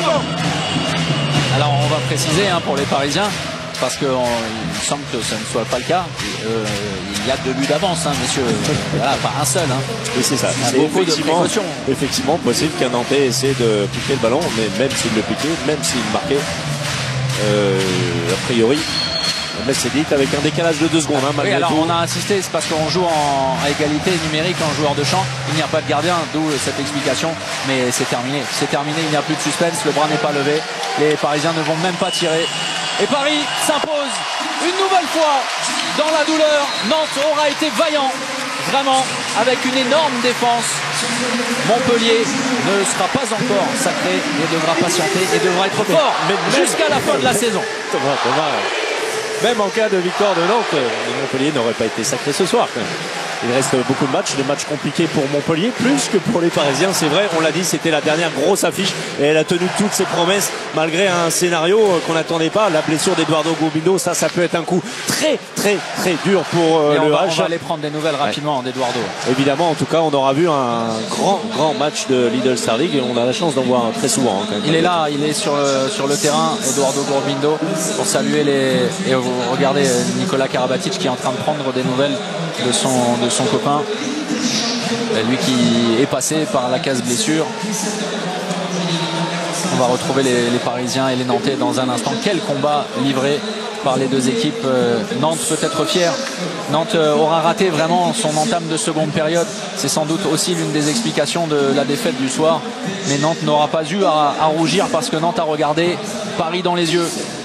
Alors on va préciser hein, pour les Parisiens, parce qu'il semble que ce ne soit pas le cas. Euh, il y a deux buts d'avance, hein, messieurs. Voilà, pas un seul. Hein. Et c'est ça. Il y a C'est beaucoup de effectivement, précautions. effectivement possible qu'un Nantais essaie de piquer le ballon, mais même s'il le piquait, même s'il marquait, euh, a priori, mais c'est dit avec un décalage de deux secondes. Hein, malgré oui, alors tout. on a insisté, c'est parce qu'on joue en, à égalité numérique en joueur de champ. Il n'y a pas de gardien, d'où cette explication. Mais c'est terminé. C'est terminé, il n'y a plus de suspense. Le bras n'est pas levé. Les Parisiens ne vont même pas tirer. Et Paris s'impose une nouvelle fois dans la douleur. Nantes aura été vaillant, vraiment, avec une énorme défense. Montpellier ne sera pas encore sacré et devra patienter et devra être fort jusqu'à la fin de la saison. Thomas, Thomas, même en cas de victoire de Nantes, Montpellier n'aurait pas été sacré ce soir. Quand même. Il reste beaucoup de matchs, des matchs compliqués pour Montpellier, plus que pour les Parisiens. C'est vrai, on l'a dit, c'était la dernière grosse affiche et elle a tenu toutes ses promesses malgré un scénario qu'on n'attendait pas. La blessure d'Eduardo Gurbindo, ça, ça peut être un coup très, très, très dur pour euh, et on le va, H. on va aller prendre des nouvelles rapidement ouais. d'Eduardo. Évidemment, en tout cas, on aura vu un grand, grand match de Lidl Star League et on a la chance d'en voir très souvent. Hein, quand même. Il est là, il est sur le, sur le terrain, Eduardo Gurbindo, pour saluer les. Et vous regardez Nicolas Karabatic qui est en train de prendre des nouvelles de son, de son copain. Lui qui est passé par la case blessure. On va retrouver les, les Parisiens et les Nantais dans un instant. Quel combat livré par les deux équipes. Euh, Nantes peut être fière. Nantes euh, aura raté vraiment son entame de seconde période. C'est sans doute aussi l'une des explications de la défaite du soir. Mais Nantes n'aura pas eu à, à rougir parce que Nantes a regardé Paris dans les yeux.